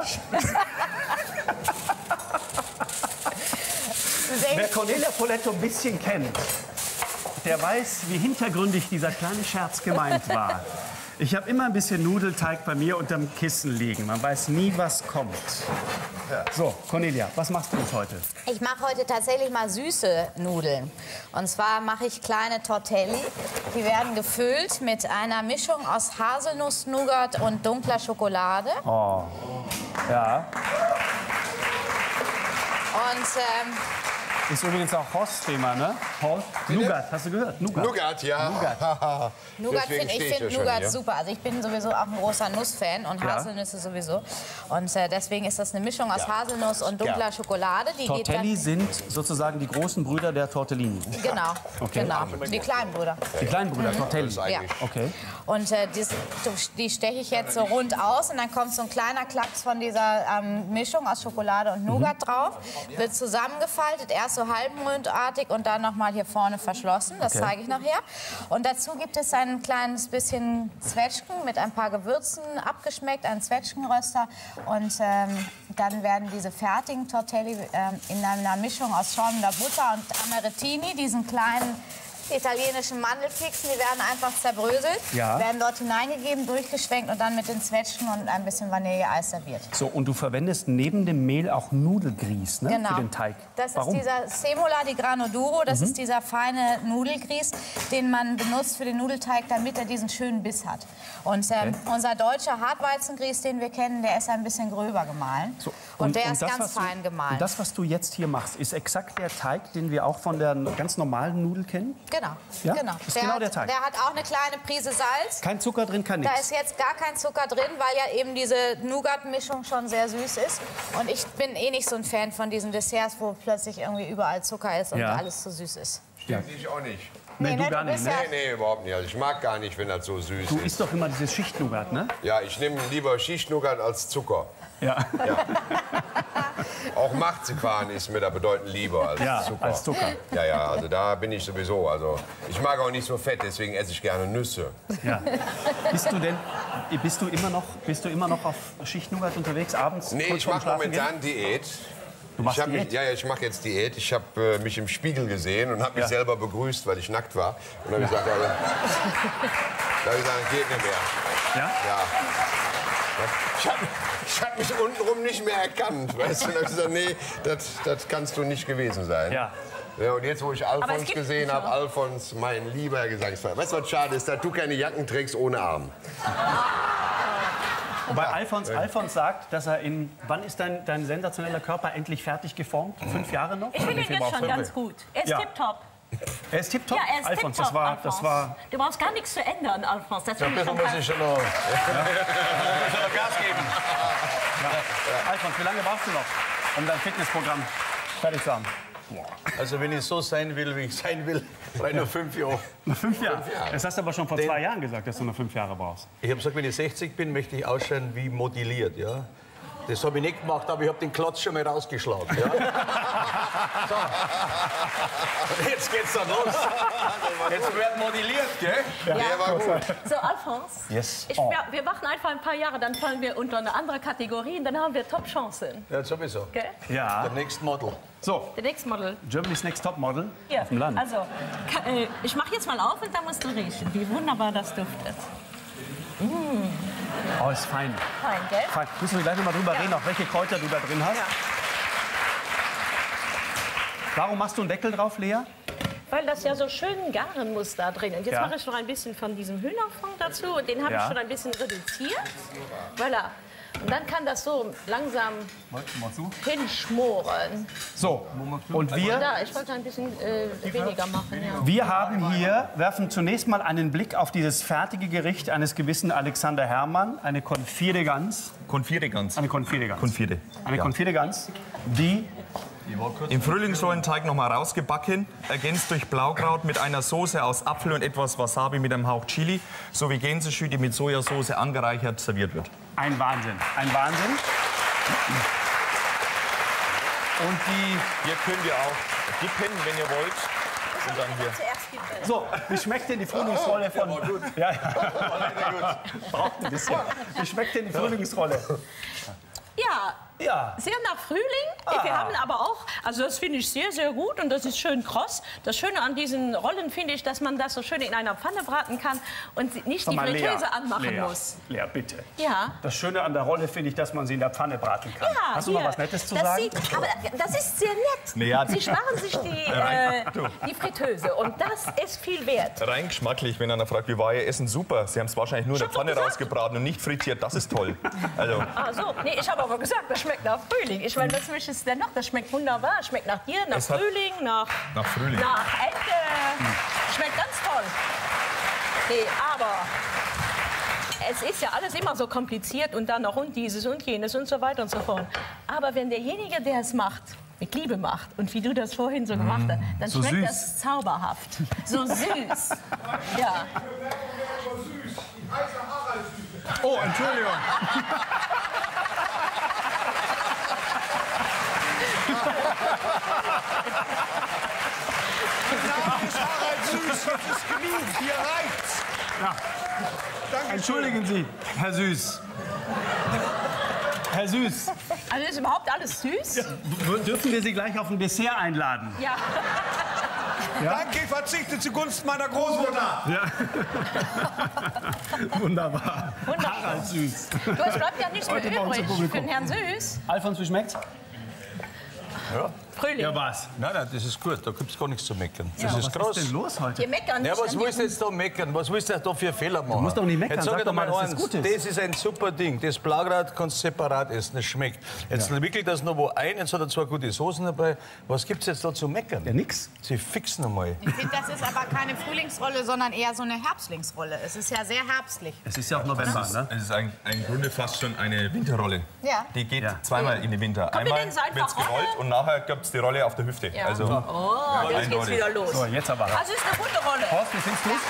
Wer Cornelia Poletto ein bisschen kennt, der weiß, wie hintergründig dieser kleine Scherz gemeint war. Ich habe immer ein bisschen Nudelteig bei mir unterm Kissen liegen. Man weiß nie, was kommt. So, Cornelia, was machst du uns heute? Ich mache heute tatsächlich mal süße Nudeln. Und zwar mache ich kleine Tortelli. Die werden gefüllt mit einer Mischung aus Haselnuss, Nougat und dunkler Schokolade. Oh, ja. Und Ist übrigens auch Horst-Thema, ne? Horst? Nougat, hast du gehört? Nougat, ja. Nougat Deswegen ich stehe ich finde ja schon Nougat hier. super. Also ich bin sowieso auch ein großer Nussfan und Ja. Haselnüsse sowieso. Und deswegen ist das eine Mischung aus Haselnuss und dunkler Schokolade. Die Tortelli geht sind sozusagen die großen Brüder der Tortellini. dann, genau, Okay. genau. Die kleinen Brüder. Die kleinen Brüder, Tortelli. Das ist eigentlich- Okay. Und die steche ich jetzt so rund aus und dann kommt so ein kleiner Klacks von dieser Mischung aus Schokolade und Nougat drauf. Wird zusammengefaltet, erst so halbmondartig und dann nochmal hier vorne verschlossen. Das Okay. zeige ich nachher. Und dazu gibt es ein kleines bisschen Zwetschgen mit ein paar Gewürzen abgeschmeckt, ein Zwetschgenröster. Und dann werden diese fertigen Tortelli in einer Mischung aus schäumender Butter und Amarettini, diesen kleinen italienischen Mandelpixen, die werden einfach zerbröselt, Ja. werden dort hineingegeben, durchgeschwenkt und dann mit den Zwetschgen und ein bisschen Vanilleeis serviert. So, und du verwendest neben dem Mehl auch Nudelgrieß, ne? Genau. Für den Teig. Das Warum? ist dieser Semola di Grano Duro, das ist dieser feine Nudelgrieß, den man benutzt für den Nudelteig, damit er diesen schönen Biss hat. Und unser deutscher Hartweizengrieß, den wir kennen, der ist ein bisschen gröber gemahlen. So, und der ist das, ganz was du- fein gemahlen. Und das, was du jetzt hier machst, ist exakt der Teig, den wir auch von der ganz normalen Nudel kennen? Genau, Ja? genau. Ist genau hat, der Teig. Der hat auch eine kleine Prise Salz. Kein Zucker drin, kein Da nichts. ist jetzt gar kein Zucker drin, weil ja eben diese Nougat-Mischung schon sehr süß ist. Und ich bin eh nicht so ein Fan von diesen Desserts, wo plötzlich irgendwie überall Zucker ist und Ja. alles zu süß ist. Stimmt, ich auch nicht. Nee, du ne, gar nicht, bist ne? ja- Nee, überhaupt nicht. Also ich mag gar nicht, wenn das so süß Du ist. isst doch immer dieses Schicht-Nougat, ne? Ja, ich nehme lieber Schichtnougat als Zucker. Ja. Auch Marzipan ist mir da bedeutend lieber als Ja, Zucker. als Zucker. Ja, also da bin ich sowieso. Also ich mag auch nicht so fett, deswegen esse ich gerne Nüsse. Ja. Bist du immer noch auf Schicht-Nougat unterwegs abends? Nee, kurz ich vorm mache Schlafen gehen? momentan Diät. Du machst Ich hab Diät? ich mache jetzt Diät. Ich habe mich im Spiegel gesehen und habe mich Ja. selber begrüßt, weil ich nackt war. Und dann habe ich gesagt, also, da hab ich gesagt, geht nicht mehr. Ja? Ja. Ich hab mich untenrum nicht mehr erkannt. Weißt du? Und dann hab ich gesagt, nee, das kannst du nicht gewesen sein. Ja. Ja, und jetzt, wo ich es Alfons gibt gesehen schon. habe, Alfons, mein lieber Gesangsverein. Weißt du, was schade ist? Dass du keine Jacken trägst ohne Arm. Wobei Alfons sagt, dass er in... Wann ist dein sensationeller Körper endlich fertig geformt? 5 Jahre noch? Ich finde Wie ihn viel jetzt brauchst schon du? ganz gut. Er ist Ja. tipptopp. Er ist tipptopp? Ja, er ist Alfons, tipptopp, das war... Du brauchst gar nichts zu ändern, Alfons. Das finde ich Bisschen schon muss ich schon noch. Gas geben. Alfons, wie lange brauchst du noch, um dein Fitnessprogramm fertig zu haben? Also wenn ich so sein will, wie ich sein will, brauche ich nur 5 Jahre. Noch 5 Jahre. Das hast du aber schon vor 2 Jahren gesagt, dass du noch 5 Jahre brauchst. Ich habe gesagt, wenn ich 60 bin, möchte ich ausschauen wie modelliert. Ja? Das habe ich nicht gemacht, aber ich habe den Klotz schon mal rausgeschlagen. Ja? So. Jetzt geht's dann los. Jetzt wird modelliert, gell? Der war gut. So, Alfons, Yes. wir machen einfach ein paar Jahre, dann fallen wir unter eine andere Kategorie und dann haben wir Top-Chancen. Ja, sowieso. Okay? Ja. Der nächste Model. So, Der nächste Model. Germany's Next Top Model Ja. auf dem Land. Also, ich mache jetzt mal auf und dann musst du riechen, wie wunderbar das duftet. Oh, ist fein. Fein, gell? Fein. Müssen wir gleich noch mal drüber reden, auch welche Kräuter du da drin hast. Ja. Warum machst du einen Deckel drauf, Lea? Weil das ja so schön garen muss da drin. Und jetzt Ja. mache ich noch ein bisschen von diesem Hühnerfond dazu. Und den habe ich Ja. schon ein bisschen reduziert. Voilà. Und dann kann das so langsam hinschmoren. So, und wir, Da, ich wollte ein bisschen weniger machen. Ja. wir haben hier, werfen zunächst mal einen Blick auf dieses fertige Gericht eines gewissen Alexander Herrmann, eine Confit de Gans. Konfire ganz. Eine Confit de Gans. Konfire. Eine Confit de Gans, die Im Frühlingsrollenteig noch mal rausgebacken, ergänzt durch Blaukraut mit einer Soße aus Apfel und etwas Wasabi mit einem Hauch Chili, sowie Gänseschü, die mit Sojasauce angereichert serviert wird. ein Wahnsinn. Ein Wahnsinn. Und die, Hier könnt ihr auch dippen, wenn ihr wollt. Und dann hier. Zuerst gibt es. so, wie schmeckt denn die Frühlingsrolle von... Ja, ja. Braucht ein bisschen. Wie schmeckt denn die Frühlingsrolle? Ja, Ja. sehr nach Frühling. Wir haben aber auch, also das finde ich sehr, sehr gut und das ist schön kross. Das Schöne an diesen Rollen finde ich, dass man das so schön in einer Pfanne braten kann und nicht Sag die mal, Fritteuse anmachen Lea, muss. Lea, bitte. Ja. Das Schöne an der Rolle finde ich, dass man sie in der Pfanne braten kann. Ja, Hast du noch hier. was Nettes zu das sagen? aber das ist sehr nett. Lea, Sie sparen sich die Fritteuse und das ist viel wert. Rein geschmacklich, wenn einer fragt, wie war Ihr Essen? Super. Sie haben es wahrscheinlich nur in der Ich hab doch Pfanne gesagt. rausgebraten und nicht frittiert. Das ist toll. Also, Ah so, nee, ich habe aber gesagt, das schmeckt nach Frühling. Ich meine, was möchtest du denn noch? Das schmeckt wunderbar. Schmeckt nach dir, nach Es hat- Frühling, nach Frühling. Nach Ente. Schmeckt ganz toll. Nee, aber es ist ja alles immer so kompliziert und dann noch und dieses und jenes und so weiter und so fort. Aber wenn derjenige, der es macht, mit Liebe macht und wie du das vorhin so gemacht hast, dann so schmeckt süß. das zauberhaft. So süß. Ja. Oh, Entschuldigung. Hier reicht's. Entschuldigen Sie, Herr Süß. Herr Süß, Also ist überhaupt alles süß? dürfen wir Sie gleich auf ein Dessert einladen? Ja. Danke, ich verzichte zugunsten meiner Großmutter. Wunderbar. Wunderbar. Harald Süß. Du, es bleibt ja nichts mehr Heute bei uns im übrig für Publikum. den Herrn Süß. Alfons, wie schmeckt's? Frühling. Ja, was? Nein, nein, das ist gut. Da gibt es gar nichts zu meckern. Das ist Was groß. ist denn los heute? Wir meckern nicht. Ja, was an willst du diesem- jetzt da meckern? Was willst du da für Fehler machen? Du musst doch nicht meckern. Jetzt Sag sag ich doch dir mal, mal dass es eins. gut ist. Das ist ein super Ding. Das Blaukraut kannst du separat essen. Das schmeckt. Jetzt wickelt das noch wo ein. Jetzt hat er zwei gute Soßen dabei. Was gibt es jetzt da zu meckern? Ja, nix. Sie fixen einmal. Ich finde, das ist aber keine Frühlingsrolle, sondern eher so eine Herbstlingsrolle. Es ist ja sehr herbstlich. Es ist ja auch November, ne? es ist im Grunde fast schon eine Winterrolle. Ja. Die geht Ja. zweimal in den Winter. wir Einmal denn so einfach wird's gerollt Rolle? und nachher gibt es die Rolle auf der Hüfte. Ja. Also, Oh, jetzt geht's eindeutig. wieder los. So, jetzt aber. Also ist eine gute Rolle. Horst, wie findest du's?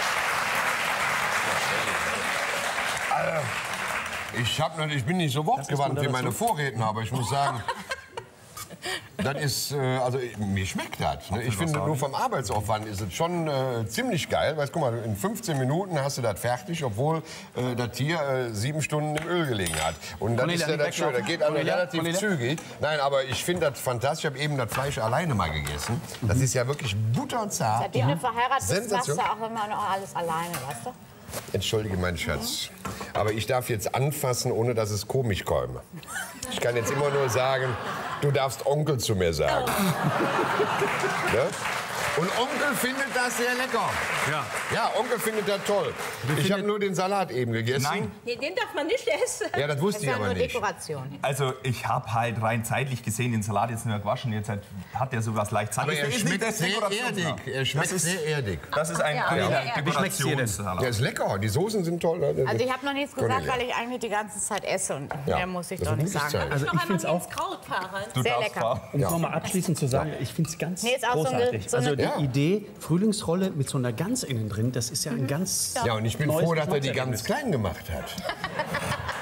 Ich bin nicht so wortgewandt wie meine Vorredner, aber ich muss sagen, das ist, also mir schmeckt das. Ne? Ich finde, nur vom Arbeitsaufwand ist es schon ziemlich geil. Weißt, guck mal, in 15 Minuten hast du das fertig, obwohl das Tier 7 Stunden im Öl gelegen hat. Und dann Cornelia, ist ja nicht das schön, das weglaufen. geht also Cornelia, relativ Cornelia. zügig. Nein, aber ich finde das fantastisch. Ich habe eben das Fleisch alleine mal gegessen. Das ist ja wirklich butterzart. Seitdem du verheiratet bist, machst Sensation. du auch immer noch alles alleine, weißt du? Entschuldige, mein Schatz. Aber ich darf jetzt anfassen, ohne dass es komisch käme. Ich kann jetzt immer nur sagen, du darfst Onkel zu mir sagen. Ne? Und Onkel findet das sehr lecker. Ja. Ja, Onkel findet das toll. Ich habe nur den Salat eben gegessen. Nein, Nee, den darf man nicht essen. Ja, das wusste Das ist ich ja aber nur nicht. Dekoration. also ich habe halt rein zeitlich gesehen den Salat jetzt nicht mehr gewaschen. Jetzt hat er sowas leicht Aber salzig. er Das ist nicht schmeckt das sehr Dekorationssalat. erdig. Er schmeckt Das ist- sehr erdig. Das ist ein Ja, ja. Wie schmeckt's dir denn? Dekorationssalat. Der ist lecker. Die Soßen sind toll. Also ich habe noch nichts gesagt, Cornelia. weil ich eigentlich die ganze Zeit esse und Ja, mehr muss ich das doch ist nicht gutes sagen. Zeichen. Also Noch ich einmal finde es auch, ins Kraut fahren. Du Sehr darfst lecker. fahren. um es nochmal abschließend zu sagen, ich finde es ganz Nee, ist auch so eine- großartig. so eine- Also die Ja. Idee, Frühlingsrolle mit so einer Gans innen drin, das ist ja ein ganz Ja, und ich bin neues froh, dass er die Geschmackserlebnis. ganz klein gemacht hat.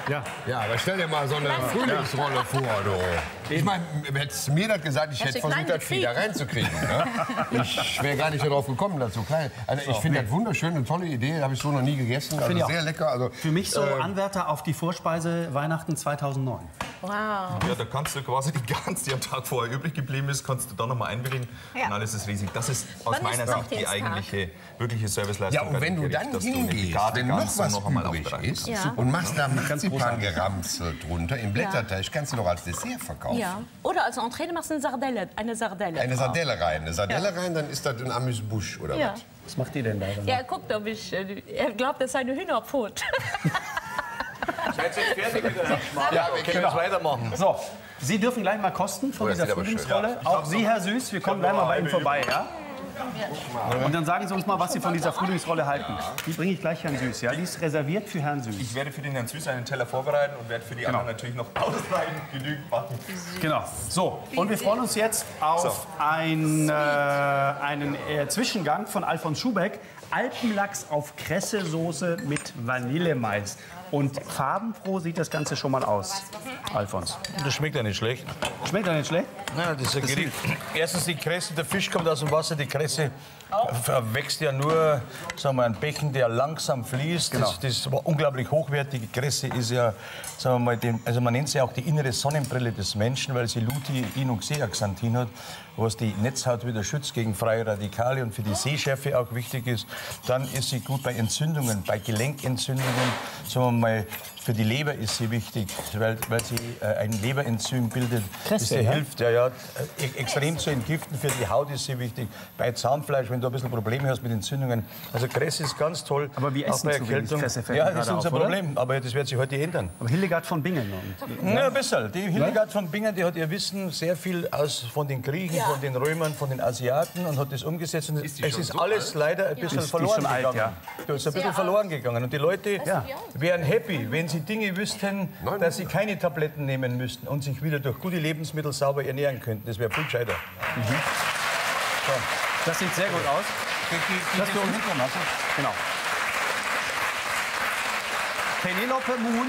Ja, aber stell dir mal so eine Frühlingsrolle vor, du. Ich meine, hättest mir das gesagt, ich hätte versucht, das Vieh da reinzukriegen. Ne? Ich wäre gar nicht darauf gekommen, das so klein. Also ich finde das wunderschön, eine tolle Idee, habe ich so noch nie gegessen. Also sehr lecker. Also, für mich so Anwärter auf die Vorspeise Weihnachten 2009. Wow. Ja, da kannst du quasi die Gans, die am Tag vorher übrig geblieben ist, kannst du da noch mal einwickeln. Und alles ist riesig. Das ist aus meiner Sicht die eigentliche, wirkliche Serviceleistung. ja, und wenn du dann hingehst, wenn noch was übrig ist und machst da Marzipan geramselt drunter im Blätterteig, kannst du doch als Dessert verkaufen. Ja. Oder als Entree machst du eine Sardelle. Eine Sardelle rein. Eine Sardelle rein, dann ist das ein Amüsbusch oder was? Was macht ihr denn da? Ja, guckt, ob ich. Er glaubt, das ist eine Hühnerpfote. Seid ihr fertig mit der Schmarrn? Ja, wir können weitermachen. So, Sie dürfen gleich mal kosten von das dieser sieht aber schön Frühlingsrolle. Auch Sie, Herr Süß, wir kommen gleich mal bei Ihnen vorbei, ja? Und dann sagen Sie uns mal, was Sie von dieser Frühlingsrolle halten. Die bringe ich gleich Herrn Süß, ja? Die ist reserviert für Herrn Süß. Ich werde für den Herrn Süß einen Teller vorbereiten und werde für die anderen natürlich noch ausreichend genügend backen. Genau. So, und wir freuen uns jetzt auf einen Zwischengang von Alfons Schubeck. Alpenlachs auf Kresse-Soße mit Vanillemais. Und farbenfroh sieht das Ganze schon mal aus, Alfons. Das schmeckt ja nicht schlecht. Schmeckt er nicht schlecht? Nein, das ist ein Gericht. Erstens die Kresse, der Fisch kommt aus dem Wasser, die Kresse wächst ja nur, sagen wir, ein Becken, der langsam fließt. Genau. Das war unglaublich hochwertige Kresse ist ja, sagen wir mal, also man nennt sie auch die innere Sonnenbrille des Menschen, weil sie Lutein-Inoxeaxanthin hat, was die Netzhaut wieder schützt gegen freie Radikale und für die Sehschärfe auch wichtig ist. Dann ist sie gut bei Entzündungen, bei Gelenkentzündungen, sagen wir mal, für die Leber ist sie wichtig, weil sie ein Leberenzym bildet, das dir hilft, extrem zu entgiften. Für die Haut ist sie wichtig. Bei Zahnfleisch, wenn du ein bisschen Probleme hast mit Entzündungen. Also Kresse ist ganz toll. Aber wir essen zu wenig Kresse, fällt mir Ja, das ist gerade unser auf, oder? Problem. Aber das wird sich heute ändern. Aber Hildegard von Bingen. Ja, ein bisschen. Die Hildegard von Bingen, die hat ihr Wissen sehr viel von den Griechen, von den Römern, von den Asiaten und hat das umgesetzt. Und es ist alles leider ein bisschen verloren gegangen. Es ist ein bisschen verloren gegangen. Und die Leute wären happy, wenn sie Dinge wüssten, dass sie keine Tabletten nehmen müssten und sich wieder durch gute Lebensmittel sauber ernähren könnten. Das wäre viel gescheiter. So. Das sieht sehr gut aus. Das für uns. Genau. Penelope Moon.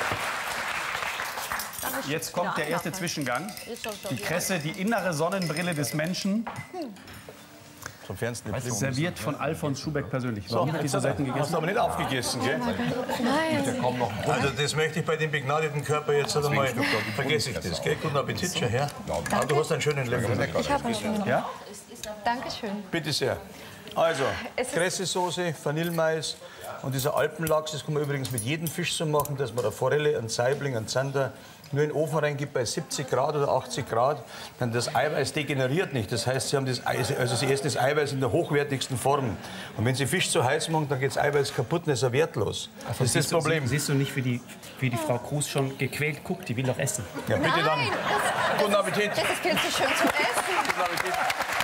Jetzt kommt der erste Zwischengang. Die Kresse, die innere Sonnenbrille des Menschen. Zum Fernsehen. Serviert von Alfons Schubeck persönlich. Warum hat die so selten gegessen? Hast du aber nicht aufgegessen, gell? Nein. Also das möchte ich bei dem begnadeten Körper jetzt einmal, vergesse ich das, gell? Guten Appetit, schon her. Ah, du hast einen schönen Löffel. Ich habe einen schönen. Ja? Dankeschön. Bitte sehr. Also, Kresse-Soße, Vanillemais und dieser Alpenlachs, das kann man übrigens mit jedem Fisch so machen, dass man eine Forelle, einen Saibling, einen Zander nur in den Ofen reingibt bei 70 Grad oder 80 Grad, dann das Eiweiß degeneriert nicht. Das heißt, Sie essen das Eiweiß in der hochwertigsten Form. Und wenn Sie Fisch zu heiß machen, dann geht das Eiweiß kaputt und ist er wertlos. Das ist das Problem. Siehst du nicht, wie die Frau Kruse schon gequält guckt? Die will doch essen. Ja, bitte dann. Guten Appetit. Das ist viel zu schön zum Essen. Guten Appetit.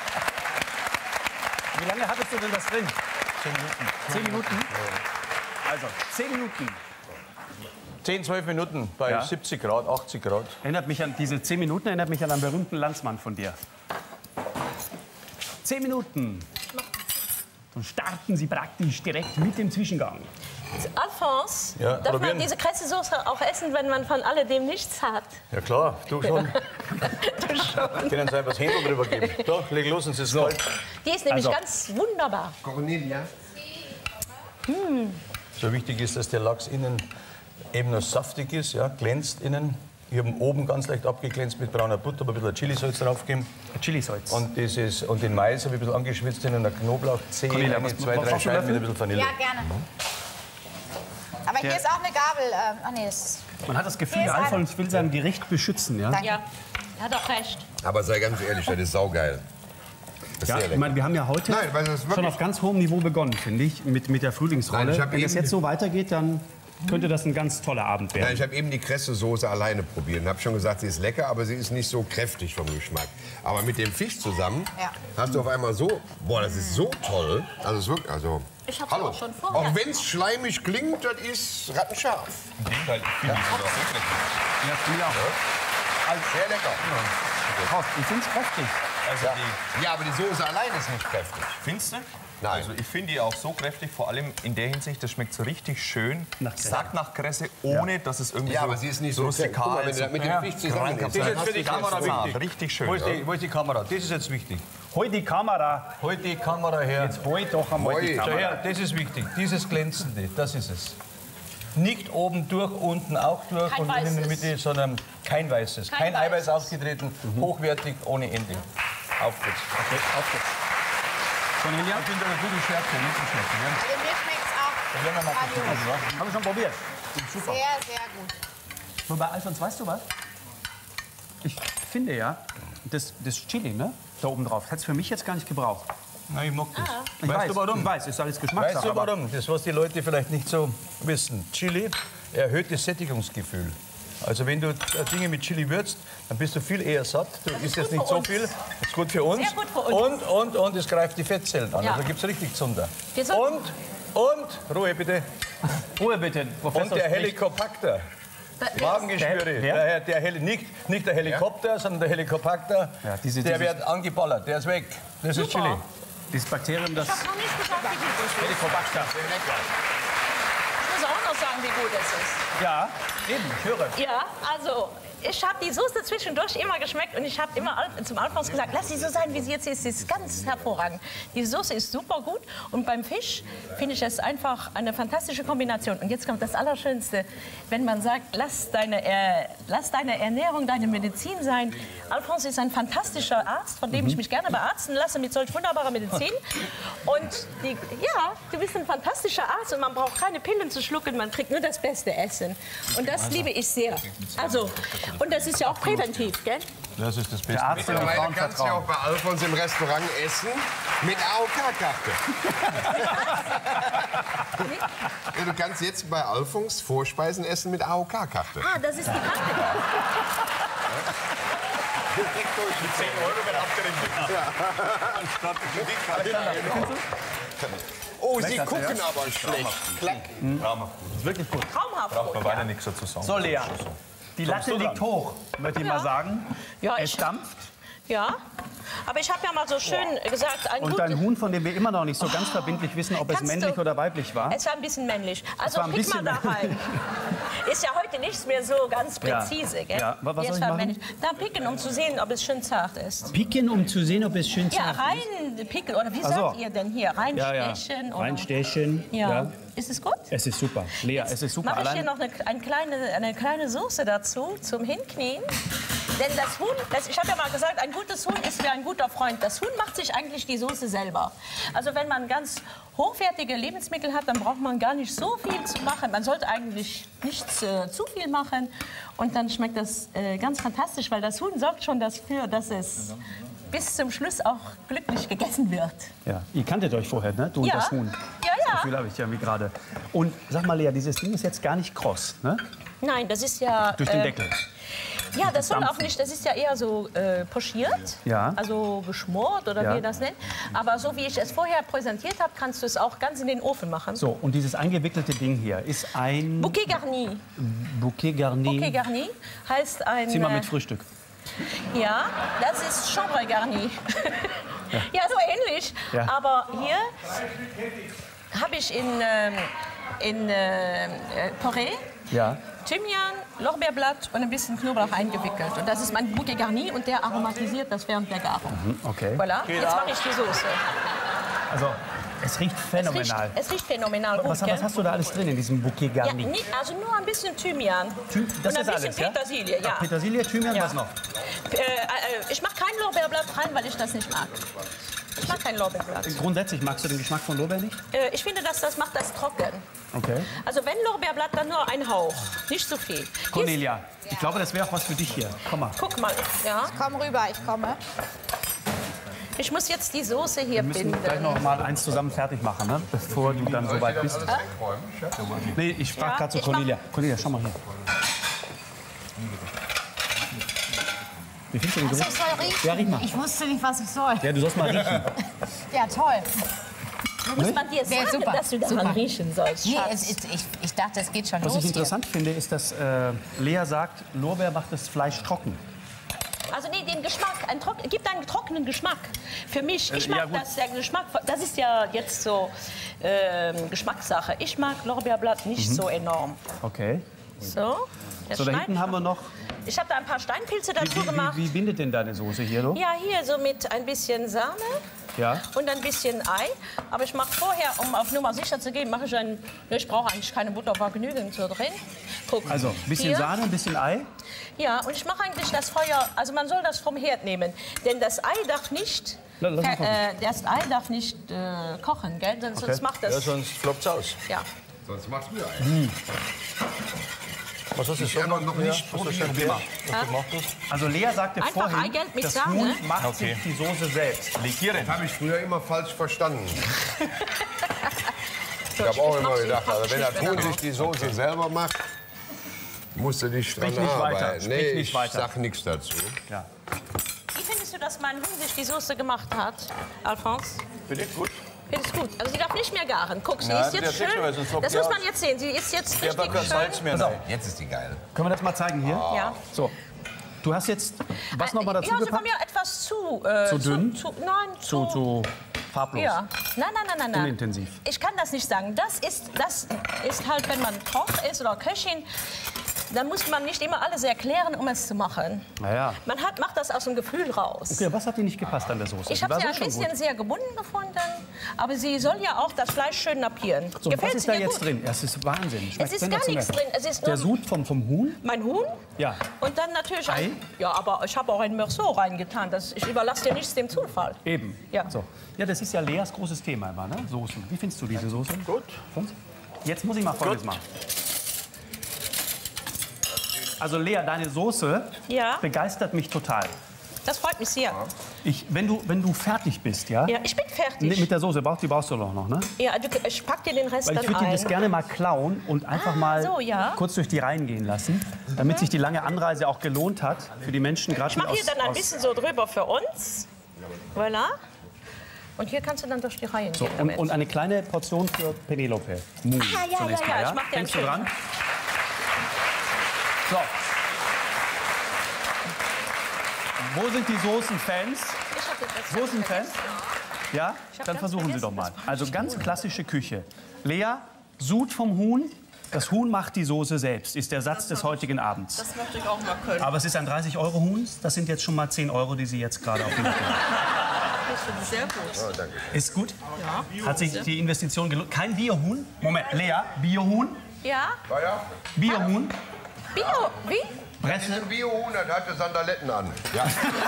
Wie lange hattest du denn das drin? 10 Minuten. 10 Minuten? Also, 10 Minuten. 10, 12 Minuten bei 70 Grad, 80 Grad. Diese 10 Minuten erinnert mich an einen berühmten Landsmann von dir. 10 Minuten. Dann starten Sie praktisch direkt mit dem Zwischengang. Alfons, Ja, darf probieren. man diese Kresse-Soße auch essen, wenn man von alledem nichts hat? Ja klar, du schon. Du schon. Können Sie einfach das Händel drüber geben. Da, leg los und es ist kalt. Die ist nämlich Also. ganz wunderbar. Cornelia. So wichtig ist, dass der Lachs innen eben noch saftig ist, ja, glänzt innen. Ich habe ihn oben ganz leicht abgeglänzt mit brauner Butter, aber ein bisschen Chilisalz draufgegeben. Chilisalz. Und den Mais habe ich ein bisschen angeschwitzt in einer Knoblauchzehe, Cornelia, eine, was 2, 3 brauchst du Scheiben dafür? mit ein bisschen Vanille. Ja, gerne. Aber hier ist auch eine Gabel. Ach nee, das ist... Man hat das Gefühl, Hier ist Alfons will sein Gericht beschützen. Ja? Danke. Ja, er hat auch recht. Aber sei ganz ehrlich, das ist saugeil. Das ist Ja, sehr ich lecker. meine, wir haben ja heute Nein, weil das schon wirklich... auf ganz hohem Niveau begonnen, finde ich, mit der Frühlingsrolle. Nein, ich hab Wenn das eben- jetzt so weitergeht, dann könnte das ein ganz toller Abend Nein, werden. ich habe eben die Kresse-Soße alleine probiert und habe schon gesagt, sie ist lecker, aber sie ist nicht so kräftig vom Geschmack. Aber mit dem Fisch zusammen Ja. hast du auf einmal so, boah, das ist so toll. Also es ist wirklich, also Ich hab's hallo. auch schon vorher. Auch wenn es schleimig klingt, das ist rattenscharf. Im Gegenteil, ich finde es sogar sehr lecker. Ja, finde ich auch. Sehr lecker. Krass, ich finde es kräftig. Also Ja, aber die Soße allein ist nicht kräftig. Findest du? Nein. Also ich finde die auch so kräftig, vor allem in der Hinsicht, das schmeckt so richtig schön. Sagt nach Kresse, ohne dass es irgendwie Ja, so aber sie ist nicht so rustikal guck mal, wenn du das mit dem Fisch zusammen Das ist jetzt für die Kamera wichtig. Richtig schön. Wo ist die Kamera? Das ist jetzt wichtig. Hol die Kamera. Halt die Kamera her. Jetzt hol doch einmal die Hoi. Schau Kamera. her, das ist wichtig. Dieses Glänzende, das ist es. Nicht oben durch, unten auch durch Kein und in der Weißes. Mitte, sondern kein Weißes. Kein Eiweiß Weißes. aufgetreten, hochwertig, ohne Ende. Auf geht's. Okay, auf geht's. Cornelia, Ich finde eine gute Schärfe, nicht so schlecht. Ja? Also mir schmeckt es Wenn wir mal auch grandios. haben wir schon probiert. Sehr, sehr gut. Wobei, Alfons, weißt du was? Ich finde ja, das Chili, ne, da oben drauf, hat es für mich jetzt gar nicht gebraucht. Nein, ich mag das. Ich Weißt weiß, du warum? Ich weiß, ist alles Geschmackssache. Weißt du aber- warum? Das, was die Leute vielleicht nicht so wissen. Chili erhöht das Sättigungsgefühl. Also wenn du Dinge mit Chili würzt, dann bist du viel eher satt. Du isst jetzt gut nicht für so uns. viel. Das ist gut für uns. Sehr gut für uns. Und es greift die Fettzellen an. Ja. Also gibt es richtig Zunder. Gesund. Und, Ruhe bitte, Ruhe bitte, Professor und der spricht. Helicobacter. Magengeschwüre. Wer? Der nicht der Helikopter, sondern der Helicobacter. Ja, der dieses- wird angeballert, der ist weg. Das ist Chili. Dieses Bakterium, das Ich habe noch nicht gesagt, wie gut es ist. Helicobacter. Ich muss auch noch sagen, wie gut es ist. Ja, eben, ich höre. Ja, also ich habe die Soße zwischendurch immer geschmeckt und ich habe immer zum Alfons gesagt, lass sie so sein, wie sie jetzt ist. Sie ist ganz hervorragend. Die Soße ist super gut und beim Fisch finde ich es einfach eine fantastische Kombination. Und jetzt kommt das Allerschönste, wenn man sagt, lass deine Ernährung deine Medizin sein. Alfons ist ein fantastischer Arzt, von dem ich mich gerne bearzten lasse mit solch wunderbarer Medizin. Und du bist ein fantastischer Arzt und man braucht keine Pillen zu schlucken, man kriegt nur das beste Essen. Und das liebe ich sehr. Also, und das ist ja auch präventiv, gell? Das ist das Beste. Der Arzt, dem die Mittlerweile Frauen kannst du ja auch vertrauen. bei Alfons im Restaurant essen mit AOK-Karte. Ja, du kannst jetzt bei Alfons Vorspeisen essen mit AOK-Karte. Ah, das ist die Karte. Oh, sie gucken aber schlecht. Klack. Ist wirklich gut. Traumhaft Braucht gut, man ja. weiter nichts dazu sagen. So, Lea, die Latte liegt hoch, möchte ich mal sagen. Ja, Es ich, dampft. ja. Aber ich habe ja mal so schön gesagt, ein Und dein gutes... Huhn, von dem wir immer noch nicht so ganz verbindlich wissen, ob es Kannst männlich du- oder weiblich war. Es war ein bisschen männlich. Also war ein krieg mal bisschen da rein. Ist ja heute nichts mehr so ganz präzise, gell? Ja. Was soll Jetzt ich war machen? männlich. Da picken, um zu sehen, ob es schön zart ist. Picken, um zu sehen, ob es schön Ja, zart rein picken. Oder wie Ach so. sagt ihr denn hier? Ja, ja. Reinstechen? oder- Reinstechen. Ja. Ja. Ist es gut? Es ist super. Lea, es ist super. Mache ich hier Allein, noch eine kleine Soße dazu zum Hinknien. Denn das Huhn, ich habe ja mal gesagt, ein gutes Huhn ist wie ein guter Freund. Das Huhn macht sich eigentlich die Soße selber. Also wenn man ganz hochwertige Lebensmittel hat, dann braucht man gar nicht so viel zu machen. Man sollte eigentlich nichts zu viel machen. Und dann schmeckt das ganz fantastisch, weil das Huhn sorgt schon dafür, dass es bis zum Schluss auch glücklich gegessen wird. ja. Ihr kanntet euch vorher, ne? Du und Ja. das Huhn. Ja, ja. Das Gefühl habe ich ja wie gerade. Und sag mal, Lea, dieses Ding ist jetzt gar nicht kross, ne? Nein, das ist ja... Durch den Deckel. Ja, das soll auch Dampfen. nicht, das ist ja eher so pochiert, Ja. also geschmort oder Ja. wie ihr das nennt. Aber so wie ich es vorher präsentiert habe, kannst du es auch ganz in den Ofen machen. So, und dieses eingewickelte Ding hier ist ein Bouquet garni. Bouquet garni. Bouquet garni heißt ein... Zieh mal mit Frühstück. Ja, das ist Chambre garni. Ja, so ähnlich. Ja. Aber hier habe ich in Porree, Ja. Thymian, Lorbeerblatt und ein bisschen Knoblauch eingewickelt. Und das ist mein Bouquet garni und der aromatisiert das während der Garung. Okay. Voilà, jetzt mache ich die Soße. Also, es riecht phänomenal. Es riecht phänomenal gut, Was gell? hast du da alles drin in diesem Bouquet Ja, garni? nicht, also nur ein bisschen Thymian. Das und ein ist bisschen alles, ja? Petersilie, ja. Petersilie, Thymian, Ja. was noch? Ich mache kein Lorbeerblatt rein, weil ich das nicht mag. Ich mag kein Lorbeerblatt. Grundsätzlich magst du den Geschmack von Lorbeer nicht? Ich finde, das macht das trocken. Okay. Also wenn Lorbeerblatt, dann nur ein Hauch, nicht so viel. Hier Cornelia, ich glaube, das wäre auch was für dich hier. Komm mal. guck mal, ja. Komm rüber, ich komme. Ich muss jetzt die Soße hier Wir müssen binden. gleich noch mal eins zusammen fertig machen, ne? Bevor du dann so weit bist. Nee, ich frage Ja, gerade zu ich mach- Cornelia. Cornelia, schau mal hier. Wie findest du den Also Geruch? ich soll riechen. Ja, riech mal. Ich wusste nicht, was ich soll. Ja, du sollst mal riechen. Ja, toll. Muss man dir Sehr sagen, super, dass du daran super. riechen sollst, Nee, Schatz? ich dachte, es geht schon Was los ich interessant finde, ist, dass Lea sagt, Lorbeer macht das Fleisch trocken. Also nee, den Geschmack, gibt einen trockenen Geschmack. Für mich, ich mag der Geschmack, das ist ja jetzt so Geschmackssache. Ich mag Lorbeerblatt nicht so enorm. Okay. So, So, da hinten haben wir noch... Ich habe da ein paar Steinpilze dazu gemacht. Wie bindet denn deine Soße hier, du? Ja, hier so mit ein bisschen Sahne. Ja. Und ein bisschen Ei. Aber ich mache vorher, um auf Nummer sicher zu gehen, mache ich ein... Ich brauche eigentlich keine Butter, war genügend so drin. Guck, Also, ein bisschen hier. Sahne, ein bisschen Ei. Ja, und ich mache eigentlich das Feuer... Also man soll das vom Herd nehmen. Denn das Ei darf nicht... Lass mal gucken. Das Ei darf nicht kochen, gell? Sonst macht das... Ja, sonst floppt's aus. Ja. Sonst macht's Rührei. Was hast du Ich habe noch nicht probiert. Also Lea sagte Einfach vorhin, Eigelb mit das Sahne. Huhn macht sich die Soße selbst. Das habe ich früher immer falsch verstanden. So, Ich habe auch immer mach's gedacht, in also wenn das Pappschicht, Huhn sich die Soße selber macht, musst du nicht dran Sprich nicht weiter, arbeiten. sprich Nee, nicht ich weiter. sag nichts dazu. Ja. Wie findest du, dass mein Huhn sich die Soße gemacht hat, Alphonse? Finde ich gut. Findest du gut? Also sie darf nicht mehr garen. Guck, sie Nein, ist die jetzt hat nichts schön. mehr, sonst floppt Das die muss man aus. jetzt sehen. Sie ist jetzt Ich habe richtig kein Salz schön. mehr. Nein. Jetzt ist die geil. Können wir das mal zeigen hier? Ja. So. Du hast jetzt was noch mal dazu Ja, sie war gepackt? mir etwas zu... Zu dünn? Nein, Zu farblos. Ja. Nein. Unintensiv. Ich kann das nicht sagen. Das ist halt, wenn man Koch ist oder Köchin, dann muss man nicht immer alles erklären, um es zu machen. Naja. Man macht das aus dem Gefühl raus. Okay, was hat dir nicht gepasst an der Soße? Ich Die habe war sie so ein schon bisschen gut. sehr gebunden gefunden, aber sie soll ja auch das Fleisch schön napieren. So, Gefällt was ist sie da dir jetzt gut? drin? Es ist Wahnsinn. Schmeckt Es ist gar nichts sensationell. drin. Es ist Der nur Sud vom Huhn? mein Huhn. Ja. Und dann natürlich Ei? Ja, aber ich habe auch ein Meursault reingetan. Ich überlasse dir nichts dem Zufall. Eben. Ja. So. Ja, das ist ja Leas großes Thema immer, ne? Soßen. Wie findest du diese Soße? Gut. Jetzt muss ich mal Folgendes machen. Also Lea, deine Soße Ja. begeistert mich total. Das freut mich sehr. Wenn du fertig bist, ja? Ja, ich bin fertig. Mit der Soße die brauchst du doch noch, ne? Ja, ich pack dir den Rest Weil ich dann würde dir das ein. gerne mal klauen und einfach mal so, ja. kurz durch die Reihen gehen lassen, damit sich die lange Anreise auch gelohnt hat für die Menschen gerade Ich mache hier dann ein bisschen so drüber für uns. Voilà. Und hier kannst du dann durch die Reihen gehen damit. und eine kleine Portion für Penelope. ja. Ich mach dir einen Denkst du schönen. dran? So. Wo sind die Soßenfans? Ich hab das Soßenfans? Ja? hab Dann ganz versuchen Sie vergessen, doch mal. das war Also nicht ganz gut. klassische Küche. Lea, Sud vom Huhn. Das Huhn macht die Soße selbst, ist der Satz des heutigen Abends. Das möchte ich auch mal können. Aber es ist ein 30-Euro-Huhn. Das sind jetzt schon mal 10 Euro, die Sie jetzt gerade auf den Tisch haben. Das finde ich sehr gut. Ist gut? Ja. Hat sich die Investition gelohnt? Kein Biohuhn? Moment, Lea, Biohuhn? Ja? Biohuhn? Bio, wie? Presse? Ein Biohuhn, das hatte Sandaletten an. Ja.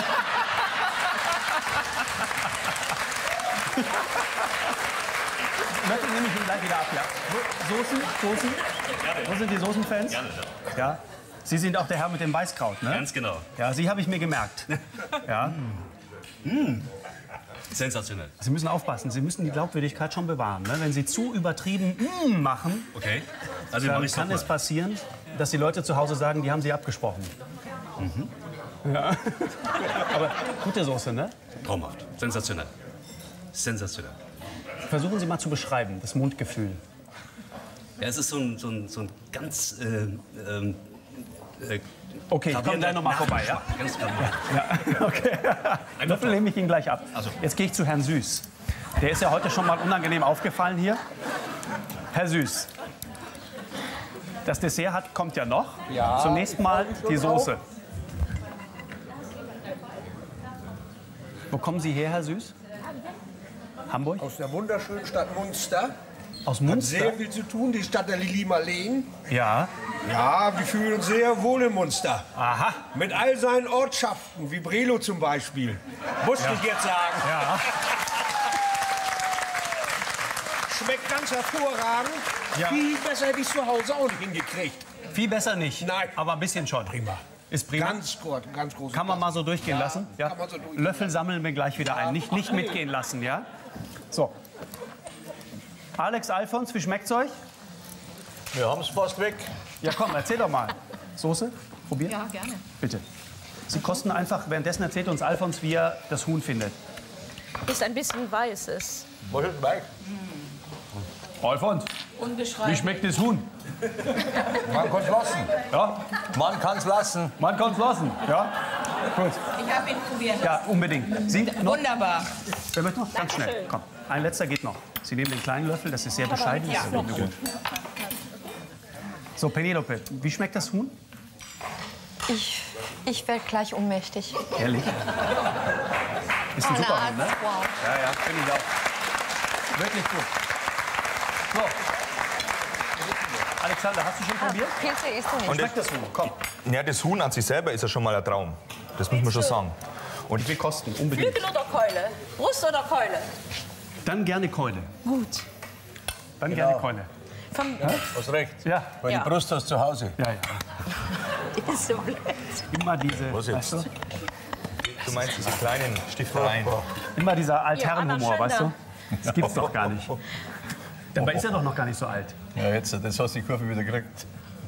Möchte ich nämlich gleich wieder ab, ja. Soßen? Wo sind die Soßenfans? Ja. Sie sind auch der Herr mit dem Weißkraut, ne? Ganz genau. Ja, Sie habe ich mir gemerkt. Ja. Sensationell. Sie müssen aufpassen, Sie müssen die Glaubwürdigkeit schon bewahren. Ne? Wenn Sie zu übertrieben machen, Okay. Also dann mache ich kann es passieren, dass die Leute zu Hause sagen, die haben Sie abgesprochen. Ja. Aber gute Soße, ne? Traumhaft. Sensationell. Sensationell. Versuchen Sie mal zu beschreiben, das Mundgefühl. Ja, es ist so ein ganz Okay, ich komme gleich noch mal vorbei, ja? Ganz klar. Ja, okay. Dafür nehme ich ihn gleich ab. Also. Jetzt gehe ich zu Herrn Süß. Der ist ja heute schon mal unangenehm aufgefallen hier. Herr Süß, das Dessert kommt ja noch. Ja, Zunächst mal die Soße. Wo kommen Sie her, Herr Süß? Hamburg? Aus der wunderschönen Stadt Munster. Aus Hat Munster? sehr viel zu tun, die Stadt der Lili Marleen. Ja. Ja, wir fühlen uns sehr wohl in Munster. Aha. Mit all seinen Ortschaften, wie Brelo zum Beispiel. Muss ich jetzt sagen. Ja. Schmeckt ganz hervorragend. Ja. Viel besser hätte ich zu Hause auch nicht hingekriegt. Viel besser nicht. Nein. Aber ein bisschen schon. Prima. Ist prima. Ganz gut, ganz groß. Kann man mal so durchgehen lassen? Ja. kann man so durchgehen Löffel sammeln wir gleich wieder ein. Nicht mitgehen lassen, ja? So. Alex, Alfons, wie schmeckt's euch? Wir haben es fast weg. Ja, komm, erzähl doch mal. Soße? Probieren? Ja, gerne. Bitte. Sie kosten einfach, währenddessen erzählt uns Alfons, wie er das Huhn findet. Ist ein bisschen weißes. Was ist weg? Alfons, wie schmeckt das Huhn? Man kann es lassen. Ja, Man kann es lassen. man kann's lassen. Ja. Gut. Ich habe ihn probiert. Ja, unbedingt. Sie noch? Wunderbar. Wer möchte noch? Ganz schnell. Komm, ein letzter geht noch. Sie nehmen den kleinen Löffel, das ist sehr bescheiden. Ja, Das ist gut. So, Penelope, wie schmeckt das Huhn? Ich werde gleich ohnmächtig. Ehrlich? Ist ein super Huhn, ne? Wow. Ja, ja, finde ich auch. Wirklich gut. So. Alexander, hast du schon probiert? Pilze isst du nicht. Und Schmeckt das Huhn? Komm. Ja, das Huhn an sich selber ist ja schon mal ein Traum. Das muss man schon sagen. Und wir kosten unbedingt. Flügel oder Keule? Brust oder Keule? Dann gerne Keule. Gut. Dann gerne Keule. Hast recht. Ja. Weil Ja. die Brust hast du zu Hause. Ja, ja. Die ist so blöd. Immer diese, Was jetzt? weißt du? Du meinst diese kleinen Stiftereien. Immer dieser Altherrenhumor, Ja, Anna weißt du? Das gibt's doch gar nicht. Dabei ist er doch noch gar nicht so alt. Ja, jetzt hast du die Kurve wieder gekriegt.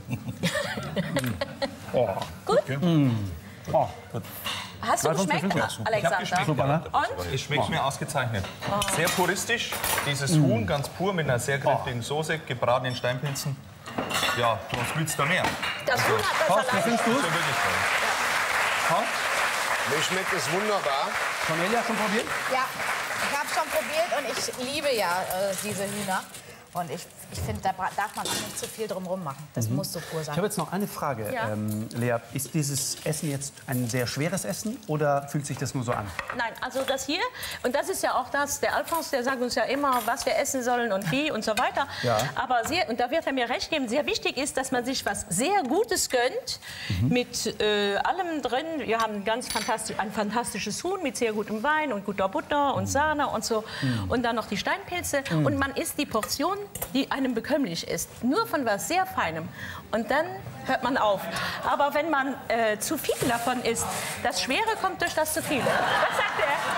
Oh. Oh. Hast du geschmeckt, Alexander? Super, ne? Und? Es schmeckt mir ausgezeichnet. Sehr puristisch. Dieses Huhn ganz pur mit einer sehr kräftigen Soße, gebraten in Steinpilzen. Ja, was willst du da mehr? Das Huhn hat das Horst, wie allein. findest du es? Horst? Mir schmeckt es wunderbar. Cornelia, schon probiert? Ja, ich habe schon probiert und ich liebe ja diese Hühner. Und ich finde, da darf man auch nicht zu viel drum rum machen. Das muss so pur Ich sein. habe jetzt noch eine Frage. Ja. Lea, ist dieses Essen jetzt ein sehr schweres Essen oder fühlt sich das nur so an? Nein, also das hier, und das ist ja auch das, der Alfons, der sagt uns ja immer, was wir essen sollen und wie und so weiter. Ja. Aber sehr, und da wird er mir recht geben, sehr wichtig ist, dass man sich was sehr Gutes gönnt, mit allem drin. Wir haben ein fantastisches Huhn mit sehr gutem Wein und guter Butter und Sahne und so. Und dann noch die Steinpilze. Und man isst die Portion, die einem bekömmlich ist. Nur von was sehr Feinem. Und dann hört man auf. Aber wenn man zu viel davon isst, das Schwere kommt durch das zu viele. Was sagt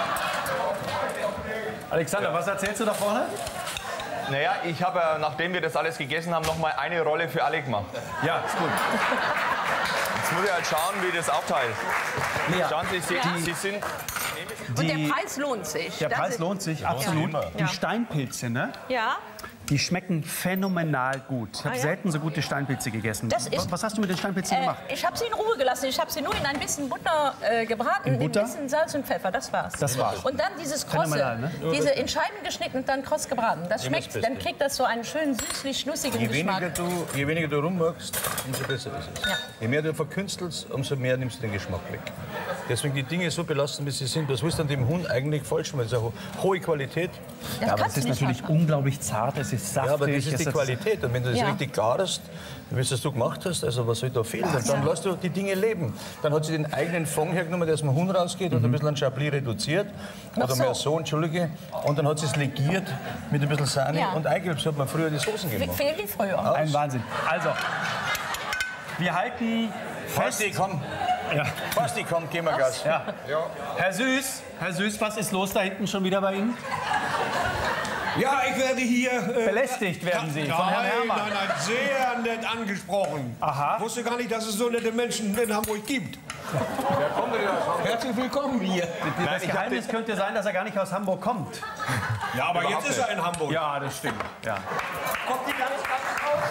er? Alexander, was erzählst du da vorne? Naja, ich habe, nachdem wir das alles gegessen haben, noch mal eine Rolle für alle gemacht. Ja, ist gut. Jetzt muss ich halt schauen, wie ich das aufteile. Lea, Schauen Sie, Sie sind... Und der Preis lohnt sich. der Das Preis ist- lohnt sich absolut. immer. Die Steinpilze, ne? Ja, Die schmecken phänomenal gut. Ich habe Ah, ja? selten so gute Steinpilze gegessen. Das ist- Was hast du mit den Steinpilzen gemacht? ich habe sie in Ruhe gelassen. Ich habe sie nur in ein bisschen Butter gebraten, In Butter? ein bisschen Salz und Pfeffer. Das war's. Das war's. Und dann dieses Krosse, Phänomenal, ne? diese in Scheiben geschnitten und dann kross gebraten. Das schmeckt, Beste. dann kriegt das so einen schönen süßlich-schnussigen Je Geschmack. weniger du rummachst, umso besser ist es. Ja. Je mehr du verkünstelst, umso mehr nimmst du den Geschmack weg. Deswegen die Dinge so belassen, wie sie sind. Was willst du an dem Huhn eigentlich falsch machen? Das ist eine hohe Qualität. Das Aber es kannst du ist nicht natürlich machen. unglaublich zart, es ist saftig. Ja, aber das ist es die Qualität. Und wenn du das Ja. richtig garst, wie es du gemacht hast, also was soll da fehlen? Und dann lässt du die Dinge leben. Dann hat sie den eigenen Fond hergenommen, der aus dem Huhn rausgeht und ein bisschen an Chablis reduziert. Oder so. mehr so, entschuldige. Und dann hat sie es legiert mit ein bisschen Sahne Ja. und Eigelb. So hat man früher die Soßen Wie gemacht. viel wie früher. Ein Wahnsinn. Also, wir halten fest. Basti, komm. Ja. Basti, komm, geh mal Gas. Ja. Herr Süß, was ist los da hinten schon wieder bei Ihnen? Ja, ich werde hier... Belästigt werden Sie von Herrn Herrmann. Nein, sehr nett angesprochen. Aha. Ich wusste gar nicht, dass es so nette Menschen in Hamburg gibt. Herzlich willkommen hier. Das Geheimnis könnte sein, dass er gar nicht aus Hamburg kommt. Ja, aber jetzt ist er in Hamburg. Ja, das stimmt. Ja. Kommt die ganz raus?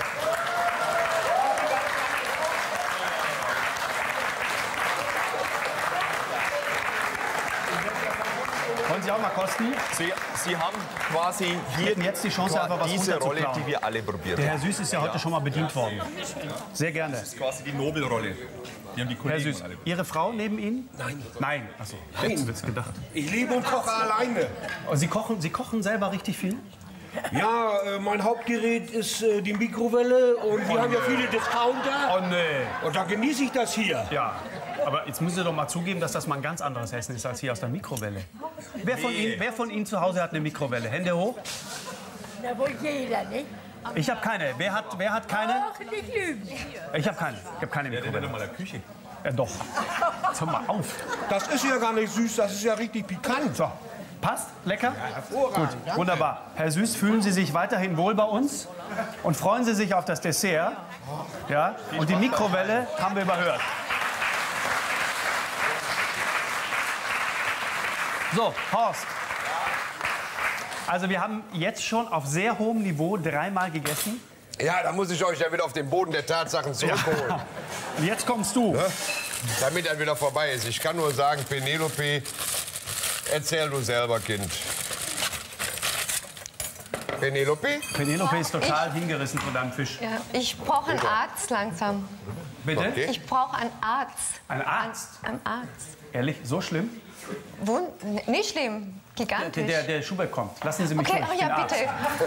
Wollen Sie auch mal kosten? Sie haben quasi hier hätten jetzt die Chance, einfach was diese Rolle, runterzuklauen. die wir alle probiert Der Herr haben. Süß ist ja heute schon mal bedient worden. Sehr gerne. Das ist quasi die Nobelrolle. Die haben die Herr Kollegen Süß, alle. Ihre Frau neben Ihnen? Nein. Nein, achso. Jetzt wird's gedacht. Ich lebe und koche alleine. Oh, Sie kochen selber richtig viel? Ja, mein Hauptgerät ist die Mikrowelle und wir haben ja viele Discounter. Oh nee. Und da genieße ich das hier. Ja, aber jetzt müssen Sie doch mal zugeben, dass das mal ein ganz anderes Essen ist als hier aus der Mikrowelle. Wer von Ihnen zu Hause hat eine Mikrowelle? Hände hoch. Na wohl jeder, nicht? Ich habe keine. Wer hat keine? Ach, nicht lügen. Ich habe keine. Ich habe keine Mikrowelle. mal der Küche. Ja, doch. Jetzt hör mal auf. Das ist ja gar nicht süß, das ist ja richtig pikant. So, passt? Lecker? Hervorragend. Gut, wunderbar. Herr Süß, fühlen Sie sich weiterhin wohl bei uns und freuen Sie sich auf das Dessert. Ja? Und die Mikrowelle haben wir überhört. So, Horst. Also wir haben jetzt schon auf sehr hohem Niveau 3-mal gegessen. Ja, da muss ich euch ja wieder auf den Boden der Tatsachen zurückholen. Und jetzt kommst du. damit er wieder vorbei ist. Ich kann nur sagen, Penelope, erzähl du selber, Kind. Penelope? Penelope ist total hingerissen von deinem Fisch. Ja, ich brauche einen Arzt langsam. Bitte? Okay. Ich brauche einen Arzt. Ein Arzt? Ein Arzt. Ehrlich, so schlimm? Nicht schlimm, gigantisch. Der Schubert kommt. Lassen Sie mich Okay, durch. oh Ich bin ja, Arzt. bitte.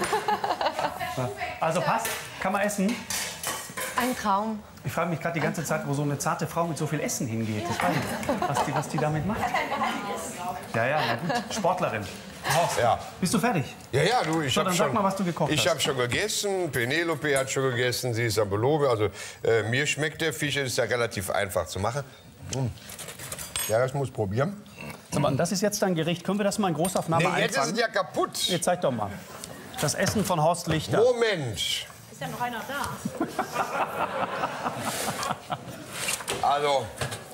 Also passt? Kann man essen? Ein Traum. Ich frage mich gerade die ganze Zeit, wo so eine zarte Frau mit so viel Essen hingeht. Das weiß ich nicht, was die damit macht. Ja, na gut. Sportlerin. Horst, Ja. bist du fertig? Ja, du, ich habe dann schon. sag mal, was du gekocht ich hast. habe schon gegessen. Penelope hat schon gegessen. Sie ist am Belobe. Also mir schmeckt der Fisch. Ist ja relativ einfach zu machen. Ja, das muss probieren. Sag mal, das ist jetzt dein Gericht. Können wir das mal in Großaufnahme Nee, jetzt ist einfangen? es ja kaputt. Jetzt zeig doch mal. Das Essen von Horst Lichter. Moment. Ist ja noch einer da. Also,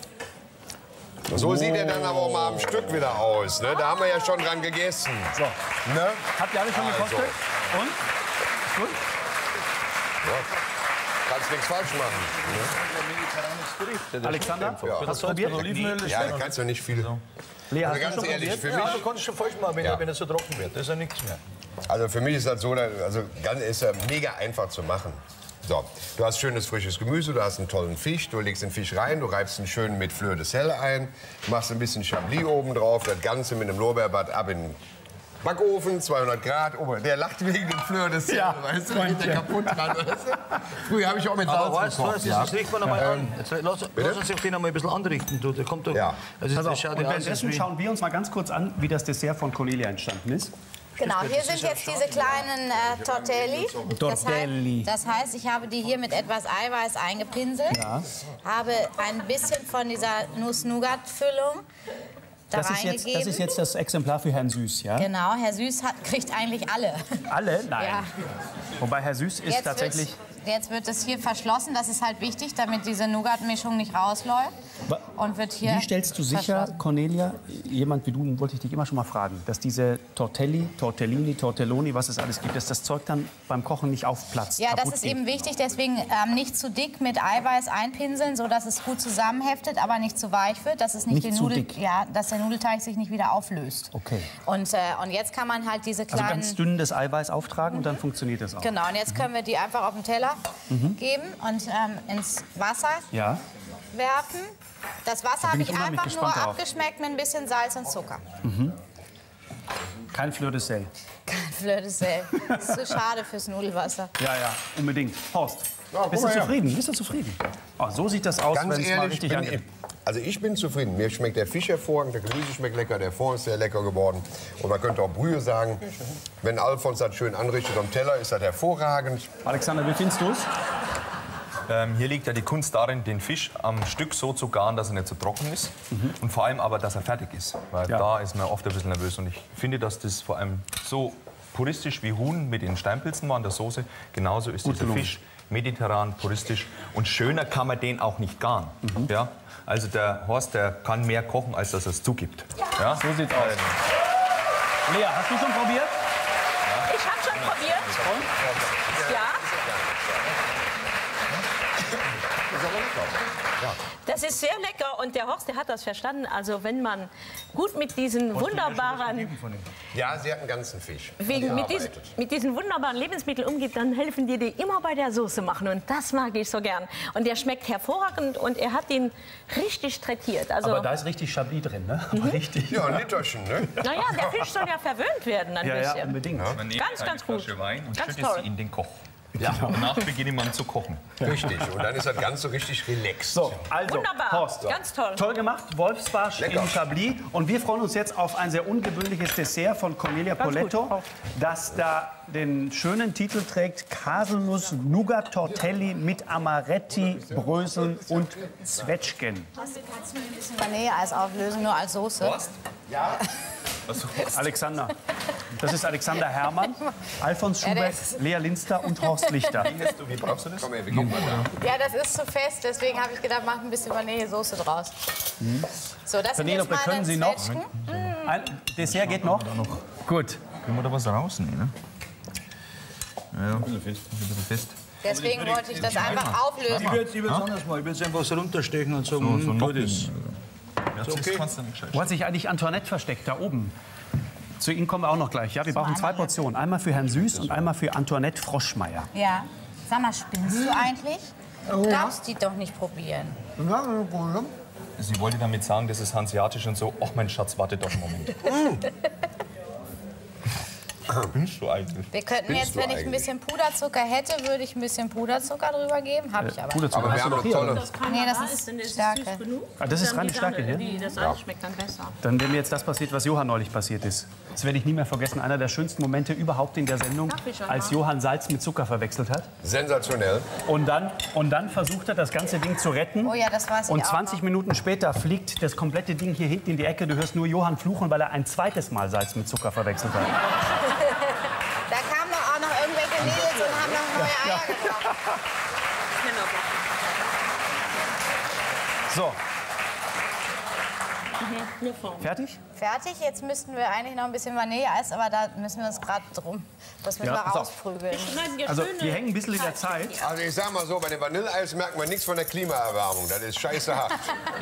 so sieht er dann aber auch mal am Stück wieder aus. Ne? Da haben wir ja schon dran gegessen. So. Ne? Habt ihr alle schon gekostet? Und? Gut? Ja. Kannst nichts falsch machen. Alexander, Ja. hast du probiert? Ja, da kannst du nicht viel. Lea, hast Also du ganz schon ehrlich, probiert? für mich, Ja, du kannst schon falsch machen, wenn es so trocken wird. Das ist ja nichts mehr. also für mich ist das so, also ist ja mega einfach zu machen. So, du hast schönes frisches Gemüse, du hast einen tollen Fisch, du legst den Fisch rein, du reibst ihn schön mit Fleur de Sel ein, machst ein bisschen Chablis oben drauf, das Ganze mit einem Lorbeerblatt ab in den Backofen, 200 Grad. Oh, der lacht wegen den Fleur de Sel, Ja, weißt du, da geht der kaputt dran, weißt du? Früher habe ich auch mit Salz gekocht. Das riecht man einmal an. Jetzt lass uns sich den einmal ein bisschen anrichten. Du, der kommt doch, Ja. also, Pass das auf, schaut und ja aus, währenddessen als wie- schauen wir uns mal ganz kurz an, wie das Dessert von Cornelia entstanden ist. Genau, hier sind jetzt diese kleinen Tortelli. Tortelli. Das heißt, ich habe die hier mit etwas Eiweiß eingepinselt, habe ein bisschen von dieser Nuss-Nougat-Füllung da Das reingegeben. ist jetzt das Exemplar für Herrn Süß, ja? Genau, Herr Süß kriegt eigentlich alle. Alle? Nein. Ja. Wobei Herr Süß ist tatsächlich... Jetzt wird es hier verschlossen, das ist halt wichtig, damit diese Nougat-Mischung nicht rausläuft. Und wird hier Wie stellst du sicher, verschlossen. Cornelia, jemand wie du, wollte ich dich immer schon mal fragen, dass diese Tortelli, Tortellini, Tortelloni, was es alles gibt, dass das Zeug dann beim Kochen nicht aufplatzt? Ja, das kaputt ist geht? eben wichtig, deswegen nicht zu dick mit Eiweiß einpinseln, sodass es gut zusammenheftet, aber nicht zu weich wird, dass, es nicht Nicht zu dick. Ja, dass der Nudelteig sich nicht wieder auflöst. Okay. Und jetzt kann man halt diese Also kleinen... ganz dünn das Eiweiß auftragen und dann funktioniert das auch. Genau, und jetzt können wir die einfach auf den Teller geben und ins Wasser Ja, werfen. Das Wasser habe bin ich ich unheimlich einfach nur gespannt drauf. abgeschmeckt mit ein bisschen Salz und Zucker. kein Fleur de Sel. Kein Fleur de Sel. Das ist so schade fürs Nudelwasser. Ja, unbedingt. Horst, Ja, bist guck du mal her. zufrieden? Bist du zufrieden? Oh, so sieht das aus, Ganz wenn es mal ehrlich, richtig angeht. ich bin zufrieden. Mir schmeckt der Fisch hervorragend, der Gemüse schmeckt lecker, der Fond ist sehr lecker geworden. Und man könnte auch Brühe sagen. Wenn Alfons das schön anrichtet am Teller, ist das hervorragend. Alexander, wie findest du es? Hier liegt ja die Kunst darin, den Fisch am Stück so zu garen, dass er nicht so trocken ist. Und vor allem aber, dass er fertig ist. Weil Ja. da ist man oft ein bisschen nervös. Und ich finde, dass das vor allem so puristisch wie Huhn mit den Steinpilzen war in der Soße, genauso ist dieser gelungen. Fisch mediterran, puristisch. Und schöner kann man den auch nicht garen. Ja? Also der Horst, der kann mehr kochen, als dass er es zugibt. Ja? So sieht's aus. Lea, hast du schon probiert? Ich habe schon probiert. Ja. Das ist sehr lecker und der Horst, der hat das verstanden. Also wenn man gut mit diesen wunderbaren, Ja, sie hat einen ganzen Fisch. mit diesen wunderbaren Lebensmitteln umgeht, dann helfen die dir immer bei der Soße machen und das mag ich so gern. Und der schmeckt hervorragend und er hat ihn richtig trätiert. Also, Aber da ist richtig Chablis drin, ne? Aber richtig. Ja, ein Literchen, ne? naja, der Fisch soll ja verwöhnt werden ein Ja, bisschen. unbedingt. Man nimmt Ganz, eine ganz gut. Flasche Wein und Ganz schüttet toll. sie in den Koch. Ja. Danach beginnt man zu kochen. Richtig. Und dann ist das Ganze richtig relaxed. So, also, Wunderbar, Horst, ganz toll. toll gemacht, Wolfsbarsch Lecker. in Chablis. Und wir freuen uns jetzt auf ein sehr ungewöhnliches Dessert von Cornelia Ganz Poletto, gut. das da den schönen Titel trägt: Haselnuss-Nougat-Tortelli mit Amaretti, Bröseln und Zwetschgen. Kannst du mir ein bisschen Vanilleeis auflösen, nur als Soße? Alexander. Das ist Alexander Herrmann, Alfons Ja, der Schubert, ist- Lea Linster und Horst Lichter. Wie brauchst du das? Komm her, wir gehen mal da. Ja, das ist zu fest, deswegen habe ich gedacht, mach ein bisschen Vanillesoße draus. So, das sind jetzt Penelope, meine können Sie noch? Zwetschgen. Ein Dessert geht noch? Gut. Können wir da was rausnehmen? Ja, ein bisschen fest. Deswegen wollte ich das einfach auflösen. Ich würde es anders machen. Ich würde es einfach so runterstechen und sagen, tu das. Okay. Kannst du nicht gescheit. Wo hat sich eigentlich Antoinette versteckt? Da oben. Zu Ihnen kommen wir auch noch gleich. Ja, wir brauchen 2 Portionen. Einmal für Herrn Süß und einmal für Antoinette Froschmeier. Ja. Sag mal, spinnst du eigentlich? Du darfst die doch nicht probieren. Sie wollte damit sagen, das ist hanseatisch und so. Ach, mein Schatz, warte doch einen Moment. Bist du eigentlich? Wir könnten jetzt, wenn ich ein bisschen Puderzucker hätte, würde ich ein bisschen Puderzucker drüber geben. Habe ich aber nicht. Puderzucker Aber wir hast du haben doch noch hier, tolle. oder? Nee, das ist Stärke. Ah, das ist reine Stärke hier? Das alles schmeckt dann besser. Dann wäre mir jetzt das passiert, was Johann neulich passiert ist. Das werde ich nie mehr vergessen. Einer der schönsten Momente überhaupt in der Sendung, als Johann Salz mit Zucker verwechselt hat. Sensationell. Und dann versucht er, das ganze Ding zu retten. Oh ja, das weiß ich Und auch 20 noch. Minuten später fliegt das komplette Ding hier hinten in die Ecke. Du hörst nur Johann fluchen, weil er ein zweites Mal Salz mit Zucker verwechselt hat. Da kamen doch auch noch irgendwelche Mädels und haben noch neue Eier gekauft. So, fertig? Fertig, jetzt müssten wir eigentlich noch ein bisschen Vanilleeis, aber da müssen wir uns gerade drum. Das müssen wir pass auf. rausprügeln. Also wir hängen ein bisschen in der Zeit. Also ich sag mal so, bei dem Vanilleeis merkt man nichts von der Klimaerwärmung. Das ist scheiße hart.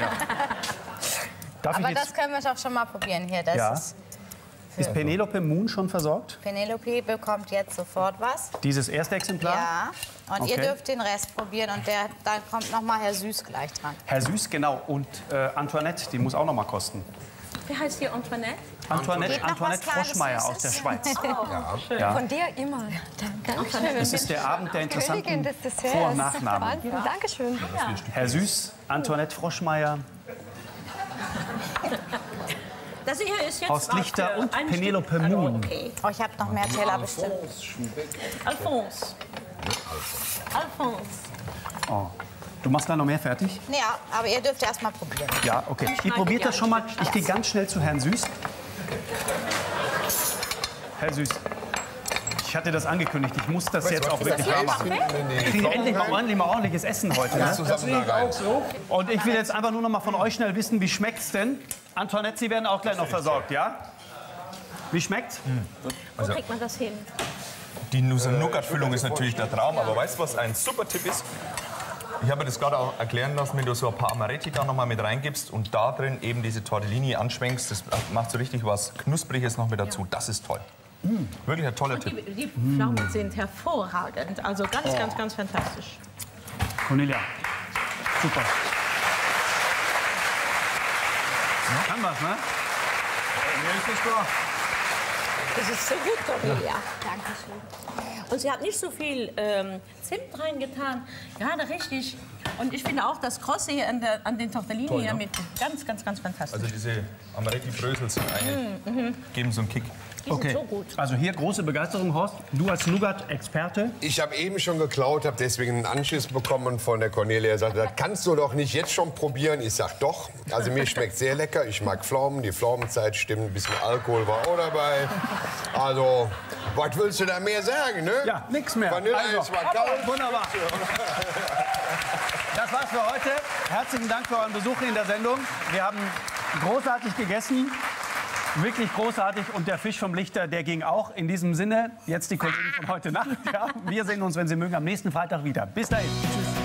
Darf Aber ich jetzt, das können wir doch schon mal probieren hier. Das Ja. ist ist Penelope Moon schon versorgt? Penelope bekommt jetzt sofort was. Dieses erste Exemplar? Ja. Und ihr Okay. dürft den Rest probieren und dann kommt noch mal Herr Süß gleich dran. Herr Süß, genau. Und Antoinette, die muss auch noch mal kosten. Wie heißt die Antoinette? Antoinette, Geht noch Antoinette was Kleines, Froschmeier Süßes? aus der Schweiz. Oh, von dir immer. Dankeschön. Es ist der Abend der interessanten Königin des Desserts. Vor- und Nachnamen. Wahnsinn. Dankeschön. Herr Süß, Antoinette Froschmeier, Das hier ist jetzt Horst Lichter und ein Penelope Stück. Also, Moon. Okay. Oh, ich habe noch mehr Teller bestimmt. Alphonse. Alphonse. Oh. Du machst da noch mehr fertig? Ja, aber ihr dürft erst mal probieren. Ja, okay. Ihr probiert das schon mal. Ich gehe ganz schnell zu Herrn Süß. Herr Süß, ich hatte das angekündigt. Ich muss das jetzt auch wirklich wahr machen. Wir kriegen endlich mal ordentliches Essen heute. Ne? Und ich will jetzt einfach nur noch mal von euch schnell wissen, wie schmeckt's denn? Antoinette, Sie werden auch gleich noch versorgt, ja? Wie schmeckt's? Wo kriegt man das hin? Die Nuss-Nougat-Füllung ist natürlich der Traum, aber weißt du, was ein super Tipp ist? Ich habe mir das gerade auch erklären lassen, wenn du so ein paar Amaretti da noch mal mit reingibst und da drin eben diese Tortellini anschwenkst, das macht so richtig was Knuspriges noch mit dazu. Das ist toll. Wirklich ein toller Tipp. Die Pflaumen sind hervorragend. Also ganz, ganz, ganz fantastisch. Cornelia, super. Kann was, ne? Das ist so gut, Cornelia. Dankeschön. Und sie hat nicht so viel Zimt reingetan. Gerade richtig. Und ich finde auch das Krosse hier an den Tortellini Toll, hier ne? mit ganz, ganz, ganz fantastisch. Also diese Amaretti-Brösel sind eigentlich, geben so einen Kick. Die sind so gut. Also hier große Begeisterung, Horst. Du als Nougat-Experte. Ich habe eben schon geklaut, habe deswegen einen Anschiss bekommen von der Cornelia. Er sagte, das kannst du doch nicht jetzt schon probieren. Ich sag doch. Also mir schmeckt sehr lecker. Ich mag Pflaumen. Die Pflaumenzeit stimmt. Ein bisschen Alkohol war auch dabei. Also, was willst du da mehr sagen, ne? Ja, nix mehr. Vanilleeis Also, war kalt. Wunderbar. Das war's für heute. Herzlichen Dank für euren Besuch in der Sendung. Wir haben großartig gegessen. Wirklich großartig. Und der Fisch vom Lichter, der ging auch. In diesem Sinne, jetzt die Kollegen von heute Nacht. Ja, wir sehen uns, wenn Sie mögen, am nächsten Freitag wieder. Bis dahin. Tschüss.